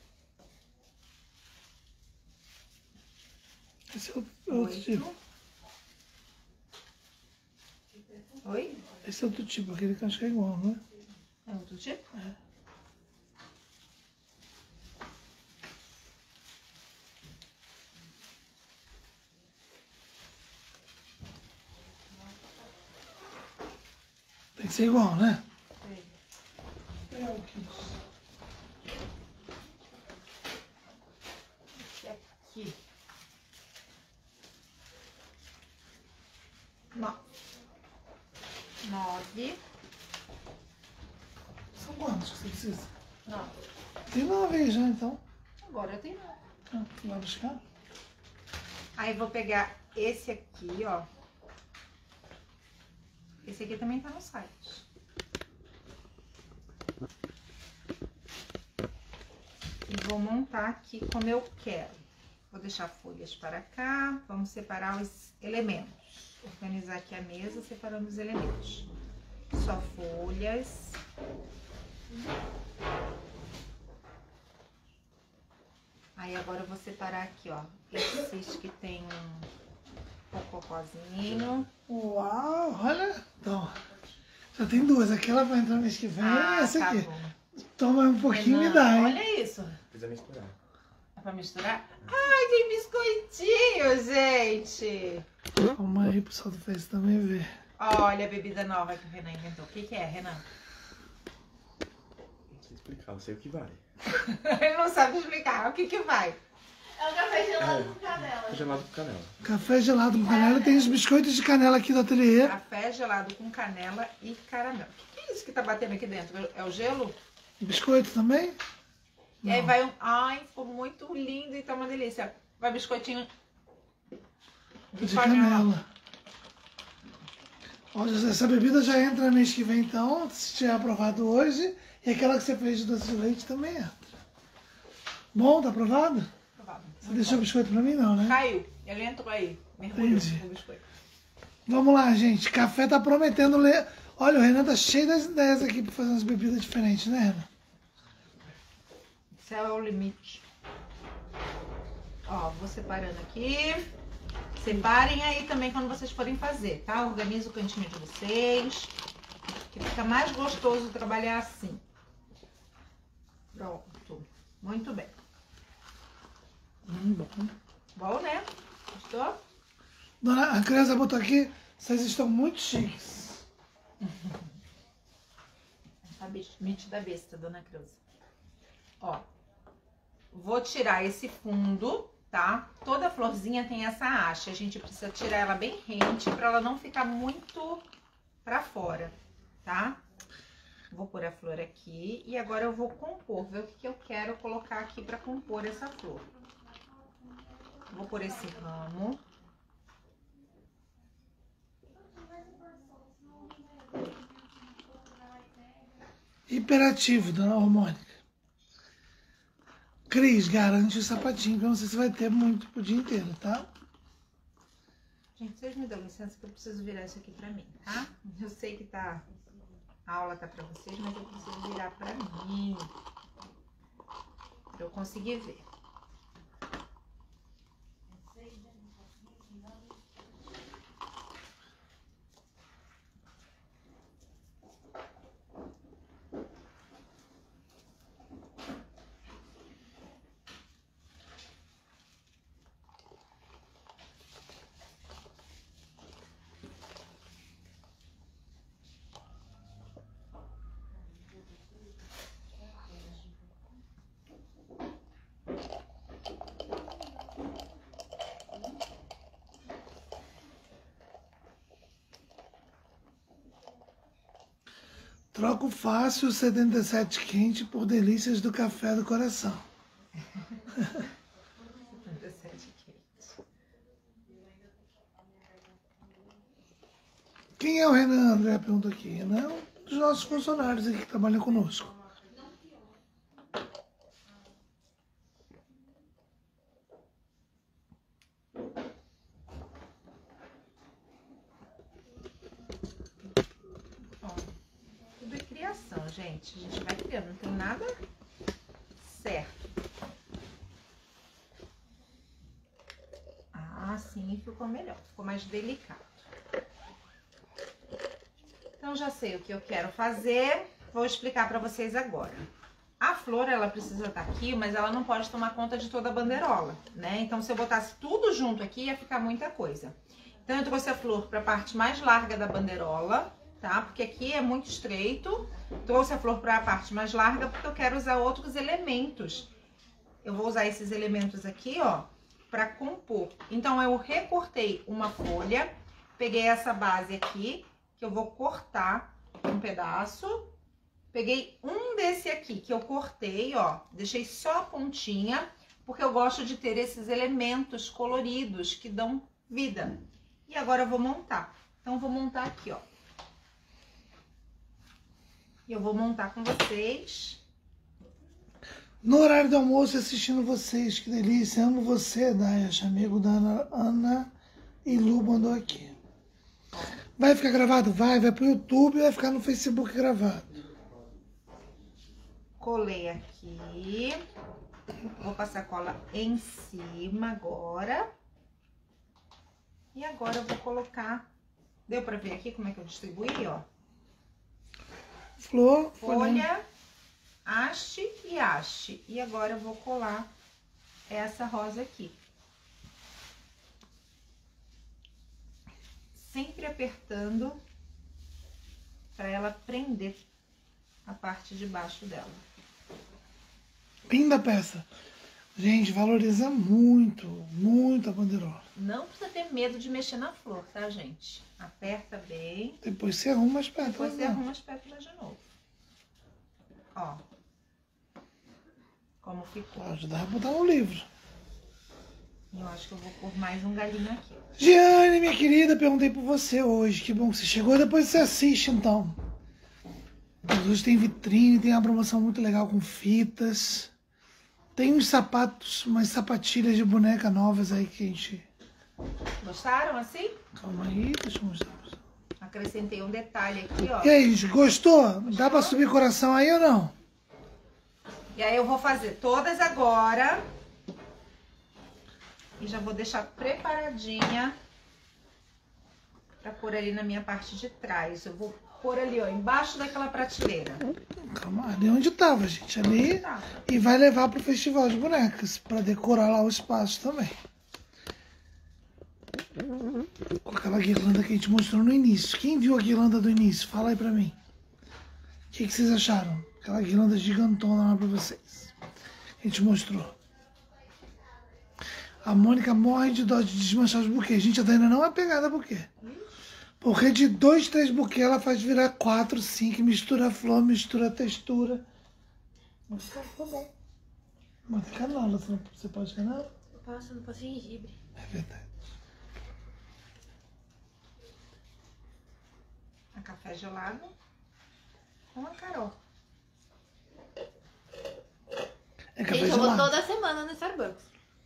Esse é o outro tipo. Oi? Esse é outro tipo, aquele que eu acho que é igual, não é? É outro tipo? É. Tem que ser igual, né? Sei. É o que Esse aqui. Nove. Nove. São quantos que você precisa? Nove. Tem nove aí já, então. Agora eu tenho nove. Ah, vai buscar? Aí vou pegar esse aqui, ó. Esse aqui também tá no site. E vou montar aqui como eu quero. Vou deixar folhas para cá. Vamos separar os elementos. Organizar aqui a mesa separando os elementos. Só folhas. Aí agora eu vou separar aqui, ó. Esses que tem um cocôzinho. Uau, olha. Então, já tem duas. Aquela vai entrar mês que vem Ah, e essa tá aqui. bom. Toma um pouquinho e me Renan, dá, hein? olha isso. Precisa misturar. É pra misturar? Ai, tem biscoitinho, gente. Calma aí, pro pessoal do Face também ver. Olha a bebida nova que o Renan inventou. O que, que é, Renan? Não sei explicar, eu sei o que vai. Ele não sabe explicar. O que que vai? É o café gelado É. com canela. Gelado com canela. Café gelado com canela. Tem os biscoitos de canela aqui do ateliê. Café gelado com canela e caramelo. O que, que é isso que tá batendo aqui dentro? É o gelo? Biscoito também? E aí Não. vai um... Ai, ficou muito lindo e tá uma delícia. Vai biscoitinho de, De canela. canela. Olha, essa bebida já entra mês que vem, então, se tiver aprovado hoje. E aquela que você fez de doce de leite também entra. Bom, tá aprovado? Provável. Você deixou o biscoito pra mim, não, né? Caiu. Ele entrou aí. Mergulhou Entendi. no biscoito. Vamos lá, gente. Café tá prometendo ler. Olha, o Renan tá cheio das ideias aqui pra fazer umas bebidas diferentes, né, Renan? Esse é o limite. Ó, vou separando aqui. Separem aí também quando vocês forem fazer, tá? Organiza o cantinho de vocês. Que fica mais gostoso trabalhar assim. Pronto. Muito bem. Hum, bom. Bom, né? Gostou? Dona, a Creuza botou aqui, vocês estão muito chiques. A limite da besta, dona Creuza. Ó. Vou tirar esse fundo, tá? Toda florzinha tem essa haste. A gente precisa tirar ela bem rente pra ela não ficar muito pra fora, tá? Vou pôr a flor aqui e agora eu vou compor, ver o que, que eu quero colocar aqui pra compor essa flor. Vou pôr esse ramo. Hiperativo, dona Mônica. Cris, garante o sapatinho, que eu não sei se vai ter muito pro dia inteiro, tá? Gente, vocês me dão licença que eu preciso virar isso aqui pra mim, tá? Eu sei que tá... A aula tá pra vocês, mas eu preciso virar pra mim. Pra eu conseguir ver. Troco fácil setenta e sete quente por delícias do café do coração. setenta e sete quente. Quem é o Renan? André pergunta aqui. Renan é um dos nossos funcionários aqui que trabalham conosco. Tudo é criação, gente. A gente vai criando, não tem nada certo. Ah, sim, ficou melhor. Ficou mais delicado. Então, já sei o que eu quero fazer. Vou explicar pra vocês agora. A flor, ela precisa estar aqui, mas ela não pode tomar conta de toda a banderola, né? Então, se eu botasse tudo junto aqui, ia ficar muita coisa. Então, eu trouxe a flor pra parte mais larga da banderola, tá? Porque aqui é muito estreito. Trouxe a flor para a parte mais larga porque eu quero usar outros elementos. Eu vou usar esses elementos aqui, ó, para compor. Então, eu recortei uma folha, peguei essa base aqui, que eu vou cortar um pedaço. Peguei um desse aqui, que eu cortei, ó, deixei só a pontinha, porque eu gosto de ter esses elementos coloridos que dão vida. E agora eu vou montar. Então, eu vou montar aqui, ó. E eu vou montar com vocês. No horário do almoço, assistindo vocês, que delícia. Amo você, Dayash, amigo da Ana, Ana e Lu mandou aqui. Vai ficar gravado? Vai, vai pro YouTube e vai ficar no Facebook gravado. Colei aqui. Vou passar cola em cima agora. E agora eu vou colocar... Deu pra ver aqui como é que eu distribuí, ó? Flor, folha, haste e haste. E agora eu vou colar essa rosa aqui. Sempre apertando para ela prender a parte de baixo dela. Linda peça. Gente, valoriza muito, muito a bandeirola. Não precisa ter medo de mexer na flor, tá, gente? Aperta bem. Depois você arruma as pétalas. Depois você arruma as pétalas de novo. Ó. Como ficou. Pode dar pra botar um livro. Eu acho que eu vou pôr mais um galinho aqui. Giane, minha querida, perguntei por você hoje. Que bom que você chegou. Depois você assiste, então. Hoje tem vitrine, tem uma promoção muito legal com fitas. Tem uns sapatos, umas sapatilhas de boneca novas aí que a gente... Gostaram assim? Calma aí, deixa eu mostrar. Acrescentei um detalhe aqui, ó. E aí, gente, gostou? Dá pra subir coração aí ou não? E aí eu vou fazer todas agora. E já vou deixar preparadinha pra pôr ali na minha parte de trás. Eu vou pôr ali, ó, embaixo daquela prateleira. Calma, ali onde tava, gente. Ali. Tá. E vai levar pro Festival de Bonecas, pra decorar lá o espaço também. Com aquela guirlanda que a gente mostrou no início. Quem viu a guirlanda do início? Fala aí pra mim. O que, que vocês acharam? Aquela guirlanda gigantona lá pra vocês. A gente mostrou. A Mônica morre de dó de desmanchar os buquês. Gente, a Daiana não é pegada a buquê. Porque de dois, três buquês ela faz virar quatro, cinco, mistura a flor, mistura a textura. Mas tá, tá bom. Mas tem canela, você, não, você pode canela? Eu posso, não posso gengibre. É verdade. A café gelado com a Carol. É café Gente, eu vou gelado. toda semana no Starbucks.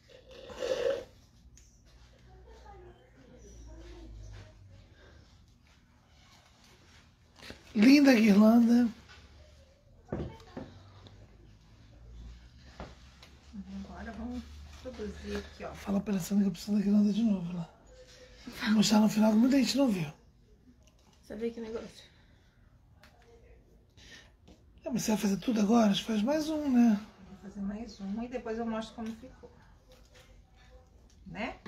Linda guirlanda. Agora vamos produzir aqui, ó. Fala pra Alessandra que eu preciso da guirlanda de novo lá. Vou mostrar no final que muita gente não viu. Sabe que negócio? É, mas você vai fazer tudo agora? Acho que faz mais um, né? Vou fazer mais uma e depois eu mostro como ficou. Né?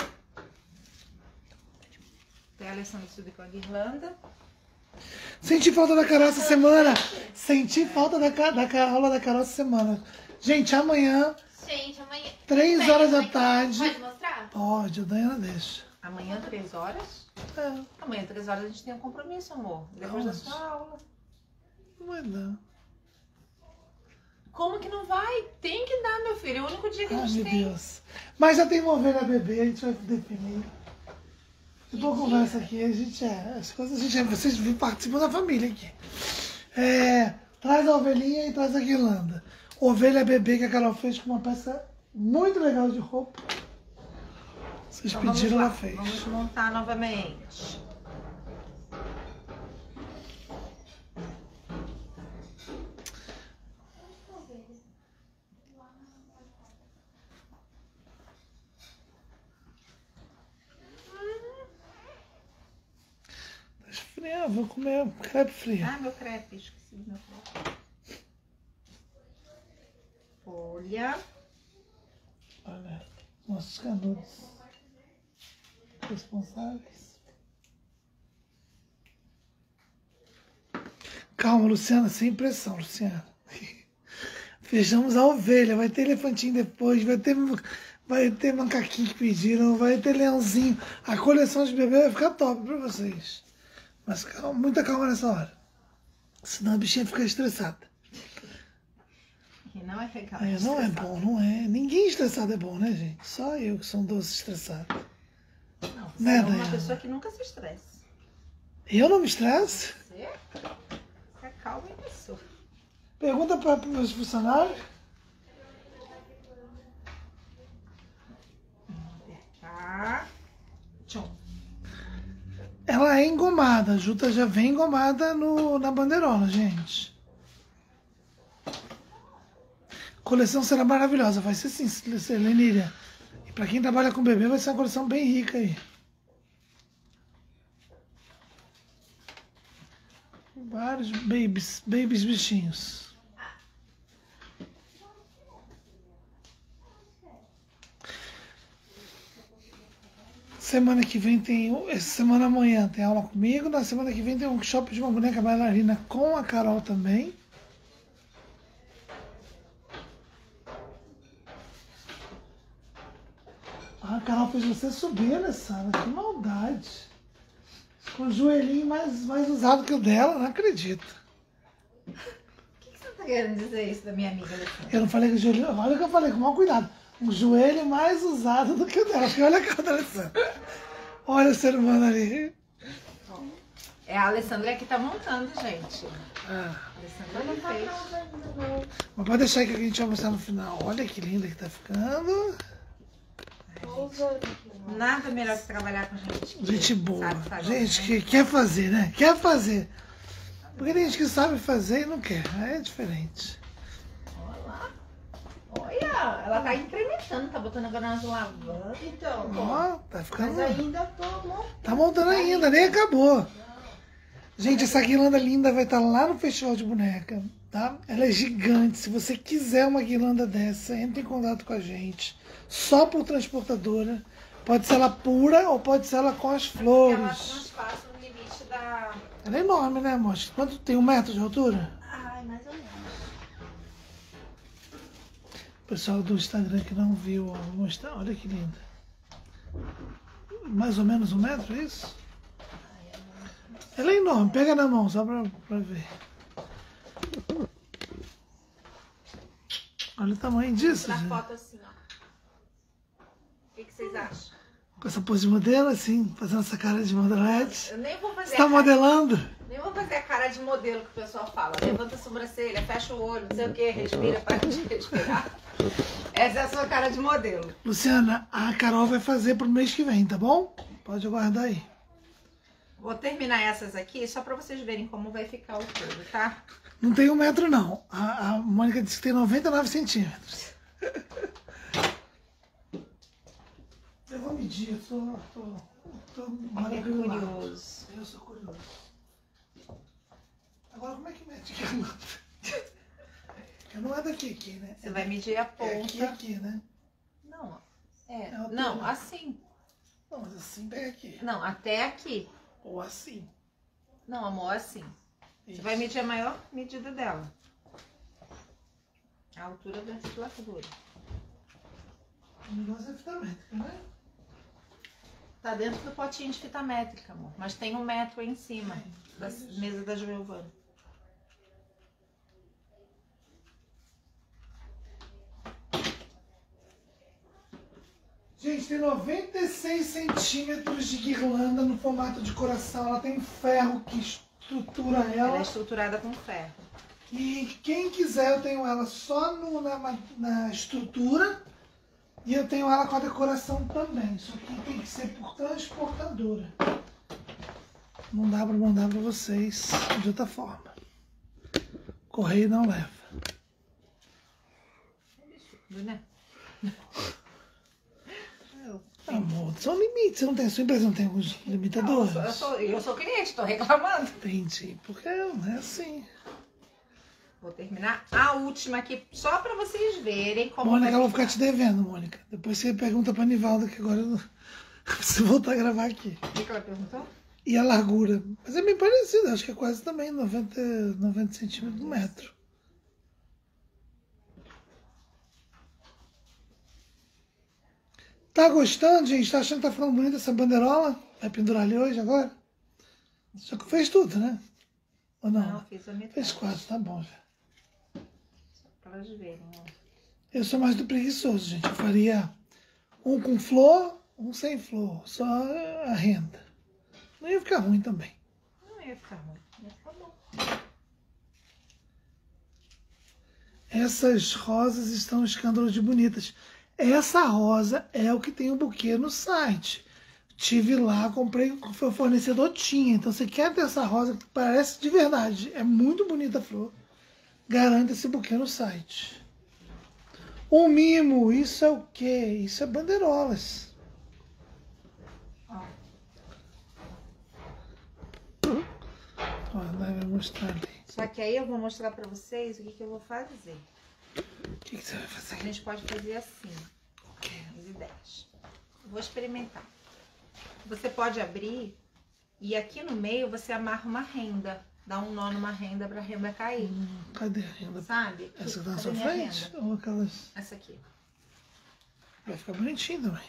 Até a Alessandra subir com a guirlanda. Senti falta da Carol essa semana. Senti falta da, Ca- da Ca- aula da Carol essa semana. Gente, amanhã, Gente, amanhã... três Bem, horas da amanhã- tarde. Pode mostrar? Pode, a Daiana deixa. Amanhã, três horas. É, Amanhã, três horas, a gente tem um compromisso, amor. Depois da sua aula. não vai dar. Como que não vai? Tem que dar, meu filho. É o único dia que a Ai, gente meu tem. Deus. Mas já tem uma ovelha bebê, a gente vai definir. Depois conversa aqui, a gente é. As coisas a gente é. Vocês participam da família aqui. É, traz a ovelhinha e traz a guirlanda. Ovelha bebê que a Carol fez com uma peça muito legal de roupa. Vocês Então, vamos pediram, lá. ela fez. Vamos montar novamente. Tá esfriando, vou comer crepe frio. Ah, meu crepe. Esqueci do meu crepe. Folha. Olha, nossos canudos responsáveis. Calma, Luciana, sem pressão, Luciana. Fechamos a ovelha, vai ter elefantinho depois, vai ter, vai ter macaquinho que pediram, vai ter leãozinho. A coleção de bebê vai ficar top pra vocês. Mas calma, muita calma nessa hora. Senão a bichinha fica estressada. Que não é legal. É, não é estressado. bom, não é. Ninguém estressado é bom, né, gente? Só eu que sou um doce estressado. Não, você Né, é uma Dayana? pessoa que nunca se estressa. Eu não me estresso? Você, você é calma em pessoa. Pergunta para os meus funcionários. Tá. Tchum. Ela é engomada. A Juta já vem engomada no, na bandeirola, gente. A coleção será maravilhosa. Vai ser sim, Leníria. E para quem trabalha com bebê, vai ser uma coleção bem rica aí. Vários babies, babies bichinhos. Semana que vem tem. Essa semana amanhã tem aula comigo. Na semana que vem tem um workshop de uma boneca bailarina com a Carol também. Ah, a Carol fez você subir, Alessandra. Que maldade. Com o joelhinho mais, mais usado que o dela, não acredito. O que, que você tá querendo dizer isso da minha amiga Alessandra? Eu não falei que o joelho. Olha o que eu falei, com o maior cuidado. Um joelho mais usado do que o dela. Porque olha a cara da Alessandra. Olha o ser humano ali. É a Alessandra que tá montando, gente. Ah, A Alessandra que fez. mas pode deixar aí que a gente vai mostrar no final. Olha que linda que tá ficando. Nada melhor que trabalhar com gente que Gente boa. sabe fazer, Gente né? que quer fazer, né? Quer fazer. Porque tem gente que sabe fazer e não quer. Aí é diferente. Olha, ela tá incrementando, tá botando agora nas lavando. Então, Ó, tá ficando. mas ainda tô montando. Tá montando ainda, nem acabou. Gente, essa guirlanda linda vai estar lá no Festival de Boneca, tá? Ela é gigante. Se você quiser uma guirlanda dessa, entre em contato com a gente. Só por transportadora. Pode ser ela pura ou pode ser ela com as Ela flores. transpassa o limite da. Ela é enorme, né, amor? Quanto tem? Um metro de altura? Ai, mais ou menos. O pessoal do Instagram que não viu, ó, vou mostrar. Olha que linda. Mais ou menos um metro, é isso? Ela é enorme. Pega na mão, só pra, pra ver. Olha o tamanho disso, Na gente. foto assim, ó. O que, que vocês acham? Com essa pose de modelo, assim, fazendo essa cara de modelete. Eu nem vou fazer. Você tá a cara- modelando? Nem vou fazer a cara de modelo que o pessoal fala. Levanta a sobrancelha, fecha o olho, não sei o que, respira, para de respirar. Essa é a sua cara de modelo. Luciana, a Carol vai fazer pro mês que vem, tá bom? Pode aguardar aí. Vou terminar essas aqui só pra vocês verem como vai ficar o todo, tá? Não tem um metro, não. A, a Mônica disse que tem noventa e nove centímetros. Eu vou medir, eu tô, tô, tô maravilhoso. curioso. Eu sou curioso. Agora, como é que mede guirlanda? Porque não é daqui aqui, né? Você vai medir a ponta. É aqui aqui, né? Não, é. É a Não, altura. assim. Não, mas assim pega aqui. Não, até aqui. Ou assim. Não, amor, assim. Você Isso. vai medir a maior medida dela. A altura da largura. O negócio é fita métrica, né? Tá dentro do potinho de fita métrica, amor. Mas tem um metro aí em cima da mesa da Giovana. Gente, tem noventa e seis centímetros de guirlanda no formato de coração. Ela tem ferro que estrutura Ela ela. é estruturada com ferro. E quem quiser, eu tenho ela só no- na, ma- na estrutura. E eu tenho ela com a decoração também. Só que tem que ser por transportadora. Não dá pra mandar pra vocês de outra forma. Correio não leva. Né? Amor, são limites. Você não tem, sua empresa não tem alguns Não, limitadores? eu, sou, eu, sou, eu sou cliente, tô reclamando. Entendi. Porque não é assim. Vou terminar a última aqui, só pra vocês verem como Mônica, vai eu vou ficar te devendo, Mônica. Depois você pergunta pra Nivalda, que agora eu não... preciso voltar a gravar aqui. O que que ela perguntou? E a largura? Mas é bem parecido, acho que é quase também noventa, noventa centímetros do metro. Tá gostando, gente? Tá achando que tá ficando bonita essa banderola? Vai pendurar ali hoje agora? Só que fez tudo, né? Ou não? Não, fiz a metade. Fez quatro, tá bom já. Pra elas verem, ó. Eu sou mais do preguiçoso, gente. Eu faria um com flor, um sem flor. Só a renda. Não ia ficar ruim também. Não ia ficar ruim, ia ficar bom. Essas rosas estão um escândalo de bonitas. Essa rosa é o que tem o buquê no site. Tive lá, comprei, o fornecedor tinha. Então, você quer ter essa rosa que parece de verdade. É muito bonita a flor. Garanta esse buquê no site. Um mimo, isso é o quê? Isso é bandeirolas. Ó, Ó, vai mostrar ali. só que aí eu vou mostrar pra vocês o que, que eu vou fazer. O que, que você vai A fazer? gente pode fazer assim, O quê? as ideias. Vou experimentar. Você pode abrir e aqui no meio você amarra uma renda. Dá um nó numa renda pra renda cair, Hum, cadê a renda? sabe? Essa que tá na Cadê sua minha frente? renda? Ou aquelas. Essa aqui. Vai ficar bonitinho também.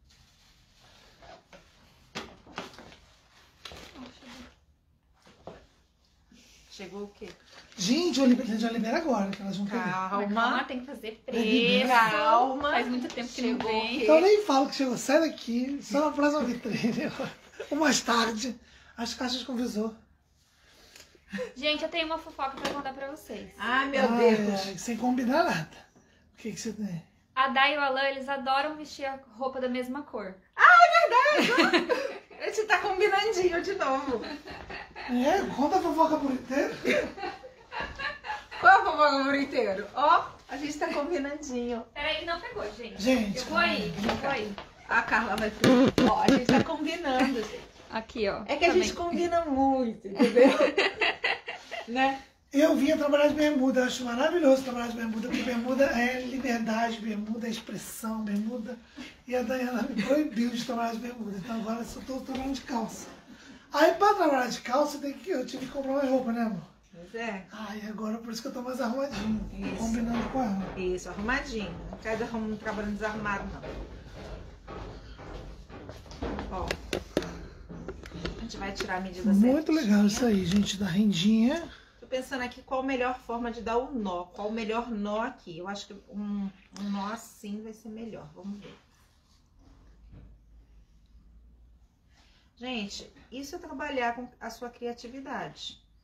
Chegou o quê? Gente, eu liber- já libera agora, que elas vão pegar. Calma, Calma. tem que fazer Libera. preço. Calma. Faz muito tempo que não Chegou vem. o Então eu nem falo que chegou. Sai daqui, só na próxima vitrine. Ou mais tarde, as caixas com visor. Gente, eu tenho uma fofoca pra contar pra vocês. Ah, meu Ai, Deus. ai, sem combinar nada. O que, que você tem? A Day e o Alan, eles adoram vestir a roupa da mesma cor. A gente tá combinandinho de novo. É, conta a fofoca por inteiro. Qual a fofoca por inteiro? Ó, a gente tá combinandinho. Peraí que não pegou, gente. Gente, Eu vou aí, eu vou aí. A Carla vai... Ó, a gente tá combinando, gente. Aqui, ó. É que a Também. gente combina muito, entendeu? Né? eu vinha trabalhar de bermuda. Eu acho maravilhoso trabalhar de bermuda, porque bermuda é liberdade, bermuda é expressão, bermuda. E a Dayana me proibiu de trabalhar de bermuda. Então agora eu só tô trabalhando de calça. Aí pra trabalhar de calça, tem que, eu tive que comprar mais roupa, né, amor? Pois é. Ai, agora por isso que eu tô mais arrumadinho. Isso. Combinando com ela. Isso, arrumadinho. Não quero arrum- trabalhando desarrumado, não. Ó. A gente vai tirar a medida Muito certinha. legal isso aí, gente, da rendinha. Tô pensando aqui qual a melhor forma de dar o nó. Qual o melhor nó aqui. Eu acho que um, um nó assim vai ser melhor. Vamos ver. Gente, isso é trabalhar com a sua criatividade.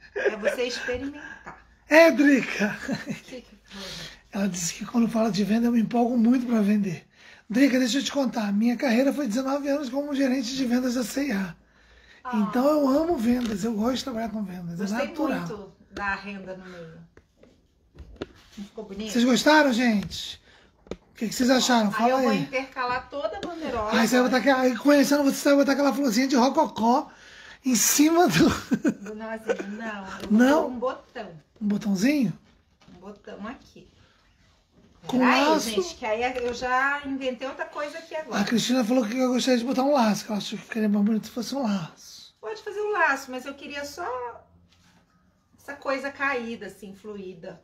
É você experimentar. É, Drica. O que que foi? Ela disse que quando fala de venda eu me empolgo muito para vender. Drica, deixa eu te contar. Minha carreira foi dezenove anos como gerente de vendas da C e A. Ah. Então eu amo vendas, eu gosto de trabalhar com vendas. Gostei é natural. muito da renda no meio. Não ficou bonito? Vocês gostaram, gente? O que, que vocês acharam? Aí Fala eu vou aí. intercalar toda a bandeirola. Aí você vai botar aquela, aí conhecendo você, você vai botar aquela florzinha de rococó em cima do. Do nozinho. Não, eu vou Não? pôr um botão. Um botãozinho? Um botão aqui. Com Peraí, laço? gente, que aí eu já inventei outra coisa aqui A agora. Cristina falou que eu gostaria de botar um laço, que ela achou que ficaria mais bonito se fosse um laço. Pode fazer o laço, mas eu queria só essa coisa caída, assim, fluida.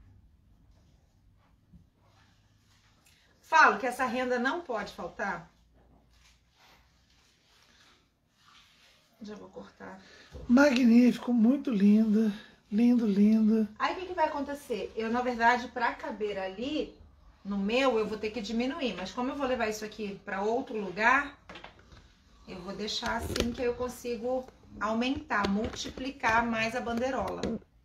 Falo que essa renda não pode faltar. Já vou cortar. Magnífico, muito lindo. Lindo, lindo. Aí o que, que vai acontecer? Eu, na verdade, para caber ali, no meu, eu vou ter que diminuir. Mas como eu vou levar isso aqui para outro lugar, eu vou deixar assim que eu consigo aumentar, multiplicar mais a bandeirola.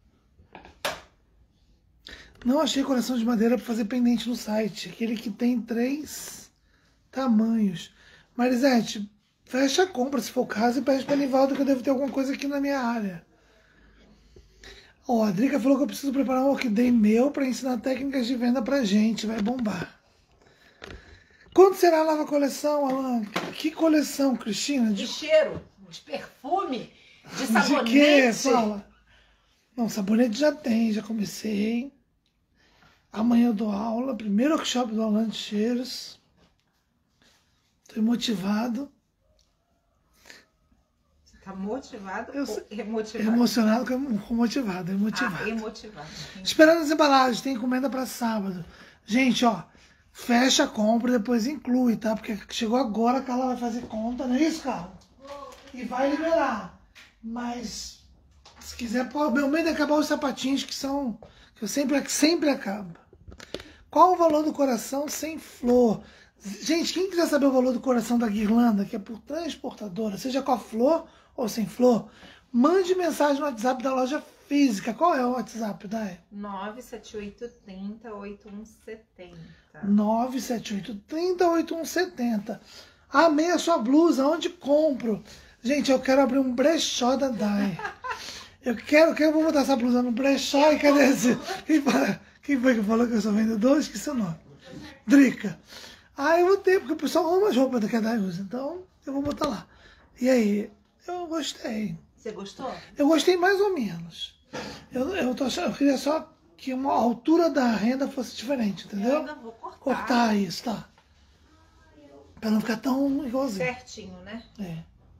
Não achei coração de madeira para fazer pendente no site. Aquele que tem três tamanhos. Marisete, fecha a compra se for o caso e pede para Nivaldo que eu devo ter alguma coisa aqui na minha área. Ó, a Drica falou que eu preciso preparar um workday meu para ensinar técnicas de venda pra gente. Vai bombar. Quando será a nova coleção, Alan? Que coleção, Cristina? De cheiro, de perfume, de De sabonete. quê? Fala. Não, sabonete já tem, já comecei. Amanhã eu dou aula. Primeiro workshop do Alan de cheiros. Estou motivado. Tá motivado Eu ou sei. emotivado? Emocionado com com motivado. Emotivado. Ah, emotivado. Esperando as embalagens, tem encomenda para sábado. Gente, ó, fecha a compra e depois inclui, tá? Porque chegou agora, a Carla vai fazer conta, não é isso, Carla? E vai liberar. Mas, se quiser, pô, meu medo é acabar os sapatinhos que são, que eu sempre, sempre acabo. Qual o valor do coração sem flor? Gente, quem quiser saber o valor do coração da guirlanda, que é por transportadora, seja com a flor ou sem flor, mande mensagem no WhatsApp da loja física. Qual é o WhatsApp, Dai? nove sete oito, trinta, oitenta e um setenta. nove sete oito, trinta, oitenta e um setenta. Amei a sua blusa, onde compro? Gente, eu quero abrir um brechó da Dai. Eu quero, que eu vou botar essa blusa no brechó e cadê esse? Quem, fala, quem foi que falou que eu sou vendedor? Esqueci o nome. Drica. Ah, eu vou ter, porque o pessoal ama as roupas que a Dai usa, então eu vou botar lá. E aí? Eu gostei. Você gostou? Eu gostei mais ou menos. Eu, eu, tô achando, eu queria só que uma a altura da renda fosse diferente, entendeu? Eu ainda vou cortar. Cortar isso, tá? Pra não ficar tão igualzinho. Certinho, né? É.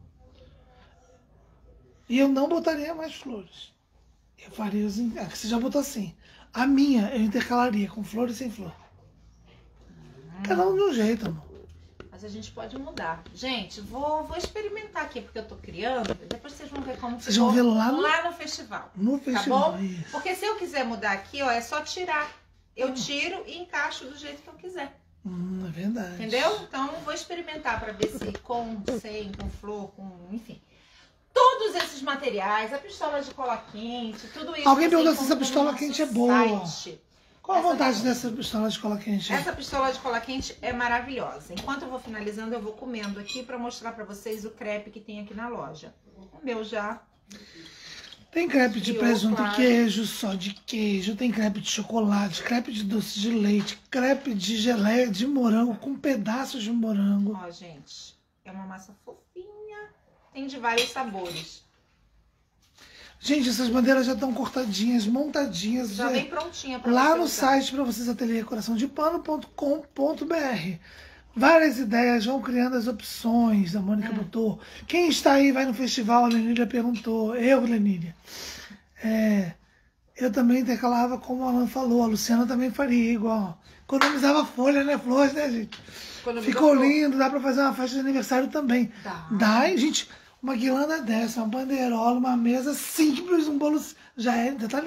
E eu não botaria mais flores. Eu faria assim. Ah, você já botou assim. A minha eu intercalaria com flor e sem flor. Cada um de um jeito, amor. Mas a gente pode mudar. Gente, vou, vou experimentar aqui, porque eu tô criando. Depois vocês vão ver como Vocês ficou vão ver lá no- lá no festival. No Tá festival. bom? Isso. Porque se eu quiser mudar aqui, ó, é só tirar. Eu tiro e encaixo do jeito que eu quiser. Hum, é verdade. Entendeu? Então vou experimentar para ver se com, sem, com flor, com, enfim. Todos esses materiais, a pistola de cola quente, tudo isso. Alguém você perguntou se essa encontra no pistola nosso quente é boa. site. Qual a Essa vantagem daqui. dessa pistola de cola quente? Essa pistola de cola quente é maravilhosa. Enquanto eu vou finalizando, eu vou comendo aqui para mostrar para vocês o crepe que tem aqui na loja. O meu já. Tem crepe de E presunto claro. e queijo, só de queijo, tem crepe de chocolate, crepe de doce de leite, crepe de geleia de morango com pedaços de morango. Ó, gente, é uma massa fofinha. Tem de vários sabores. Gente, essas bandeiras já estão cortadinhas, montadinhas. Já é, vem prontinha para lá você no usar. site para vocês, ateliê coração de pano ponto com ponto br. Várias ideias, vão criando as opções, a Mônica Hum. botou. Quem está aí, vai no festival, a Lenília perguntou. Eu, Lenília. É, eu também intercalava, como a Alan falou, a Luciana também faria igual. Economizava folha, né, flores, né, gente? Economiza Ficou flor. lindo, dá para fazer uma festa de aniversário também. Dá. Dá, hein, gente? Uma guirlanda dessa, uma bandeirola, uma mesa simples, um bolo, já, é, já tá lindo.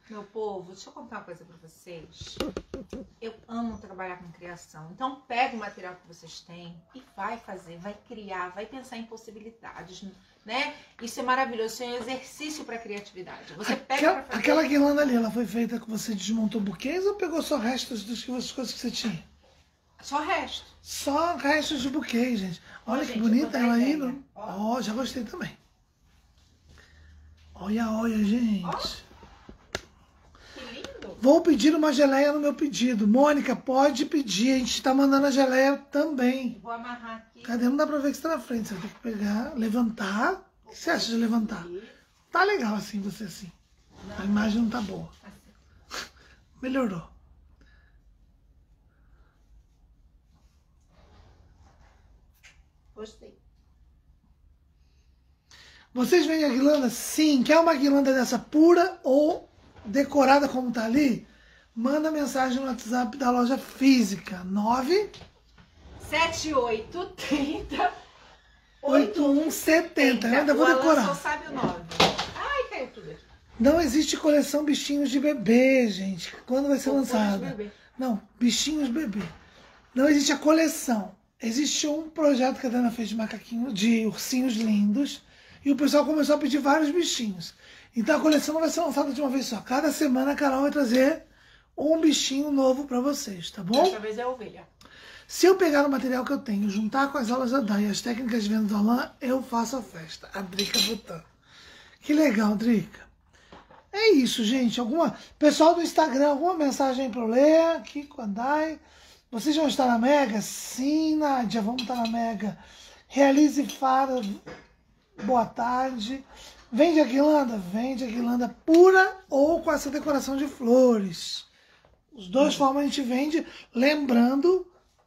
Meu povo, deixa eu contar uma coisa pra vocês. Eu amo trabalhar com criação. Então pega o material que vocês têm e vai fazer, vai criar, vai pensar em possibilidades, né? Isso é maravilhoso, isso é um exercício pra criatividade. Você pega Aquela, pra fazer... aquela guirlanda ali, ela foi feita que você desmontou buquês ou pegou só restos das coisas que você tinha? Só resto. Só restos de buquê, gente. Olha Ó, que gente, bonita eu vou dar ela aí. ideia. no- Ó. Ó, já gostei também. Olha, olha, gente. Ó. Que lindo. Vou pedir uma geleia no meu pedido. Mônica, pode pedir. A gente tá mandando a geleia também. Vou amarrar aqui. Cadê? Não dá pra ver que você tá na frente. Você vai ter que pegar, levantar. O que você acha de levantar? Tá legal assim, você assim. A imagem não tá boa. Assim. Melhorou. Gostei. Vocês vendem a guirlanda? Sim. Quer uma guirlanda dessa pura ou decorada como tá ali? Manda mensagem no WhatsApp da loja física. nove sete oito trinta oito um setenta. Eu ainda vou O Alan decorar. só sabe o nove. Ai, caiu tudo aqui. Não existe coleção bichinhos de bebê, gente. Quando vai ser Popô de lançada? bebê. Não, bichinhos bebê. Não existe a coleção. Existe um projeto que a Dana fez de macaquinho, de ursinhos lindos, e o pessoal começou a pedir vários bichinhos. Então a coleção não vai ser lançada de uma vez só. Cada semana a Carol vai trazer um bichinho novo pra vocês, tá bom? Dessa vez é a ovelha. Se eu pegar o material que eu tenho, juntar com as aulas da Dai e as técnicas de venda do Alan, eu faço a festa. A Drica botando. Que legal, Drica. É isso, gente. Alguma... Pessoal do Instagram, alguma mensagem para eu ler aqui com a Dai? Vocês vão estar na Mega? Sim, Nádia, vamos estar na Mega. Realize Fara, boa tarde. Vende a guirlanda? Vende a guirlanda pura ou com essa decoração de flores. Os dois formas a gente vende. Lembrando...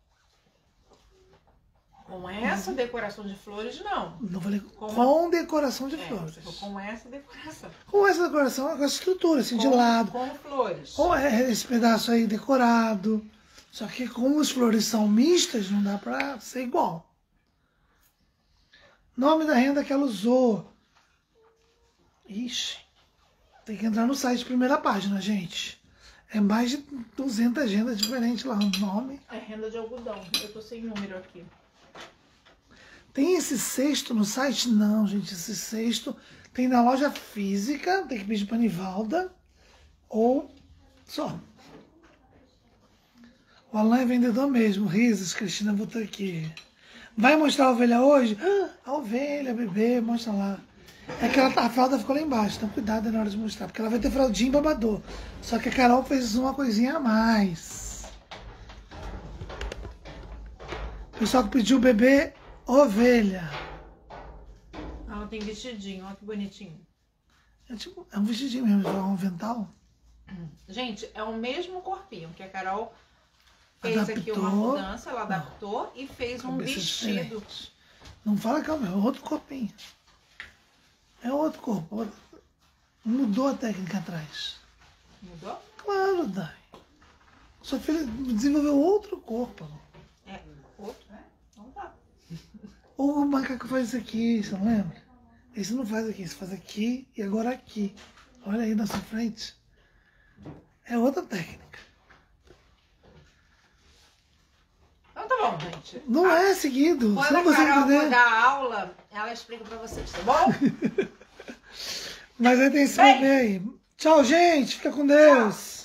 Com essa decoração de flores, não. Não falei Com com, uma- decoração de É, flores. se for com essa decoração. Com essa decoração, com essa estrutura, assim, de Com- lado. Com flores. Ou é esse pedaço aí decorado. Só que como as flores são mistas, não dá pra ser igual. Nome da renda que ela usou. Ixi. Tem que entrar no site, primeira página, gente. É mais de duzentas agendas diferentes lá, o nome. É renda de algodão. Eu tô sem número aqui. Tem esse cesto no site? Não, gente. Esse cesto tem na loja física. Tem que pedir pra Nivalda. Ou só. O Alan é vendedor mesmo. Risos, Cristina botou aqui. Vai mostrar a ovelha hoje? Ah, a ovelha, bebê, mostra lá. É que ela, a fralda ficou lá embaixo. Então cuidado na hora de mostrar. Porque ela vai ter fraldinha e babador. Só que a Carol fez uma coisinha a mais. O pessoal que pediu o bebê... Ovelha. Ela tem vestidinho, olha que bonitinho. É, tipo, é um vestidinho mesmo, é um avental. Gente, é o mesmo corpinho que a Carol fez Adaptou. aqui uma mudança, ela adaptou e fez um Cabeça vestido. diferente. Não fala que é o meu, é outro corpinho. É outro corpo. Outro... Mudou a técnica atrás. Mudou? Claro, Dai. Sua filha desenvolveu outro corpo. É, outro, né? Então tá. Ou o macaco faz isso aqui, você não lembra? Esse não faz aqui, esse faz aqui e agora aqui. Olha aí na sua frente. É outra técnica. Então tá bom, gente. Não Ah, é seguido. Você Quando não a consegue Carol for entender. dar aula, ela explica pra vocês, tá bom? Mas aí tem esse Bem. bebê aí. Tchau, gente. Fica com Deus.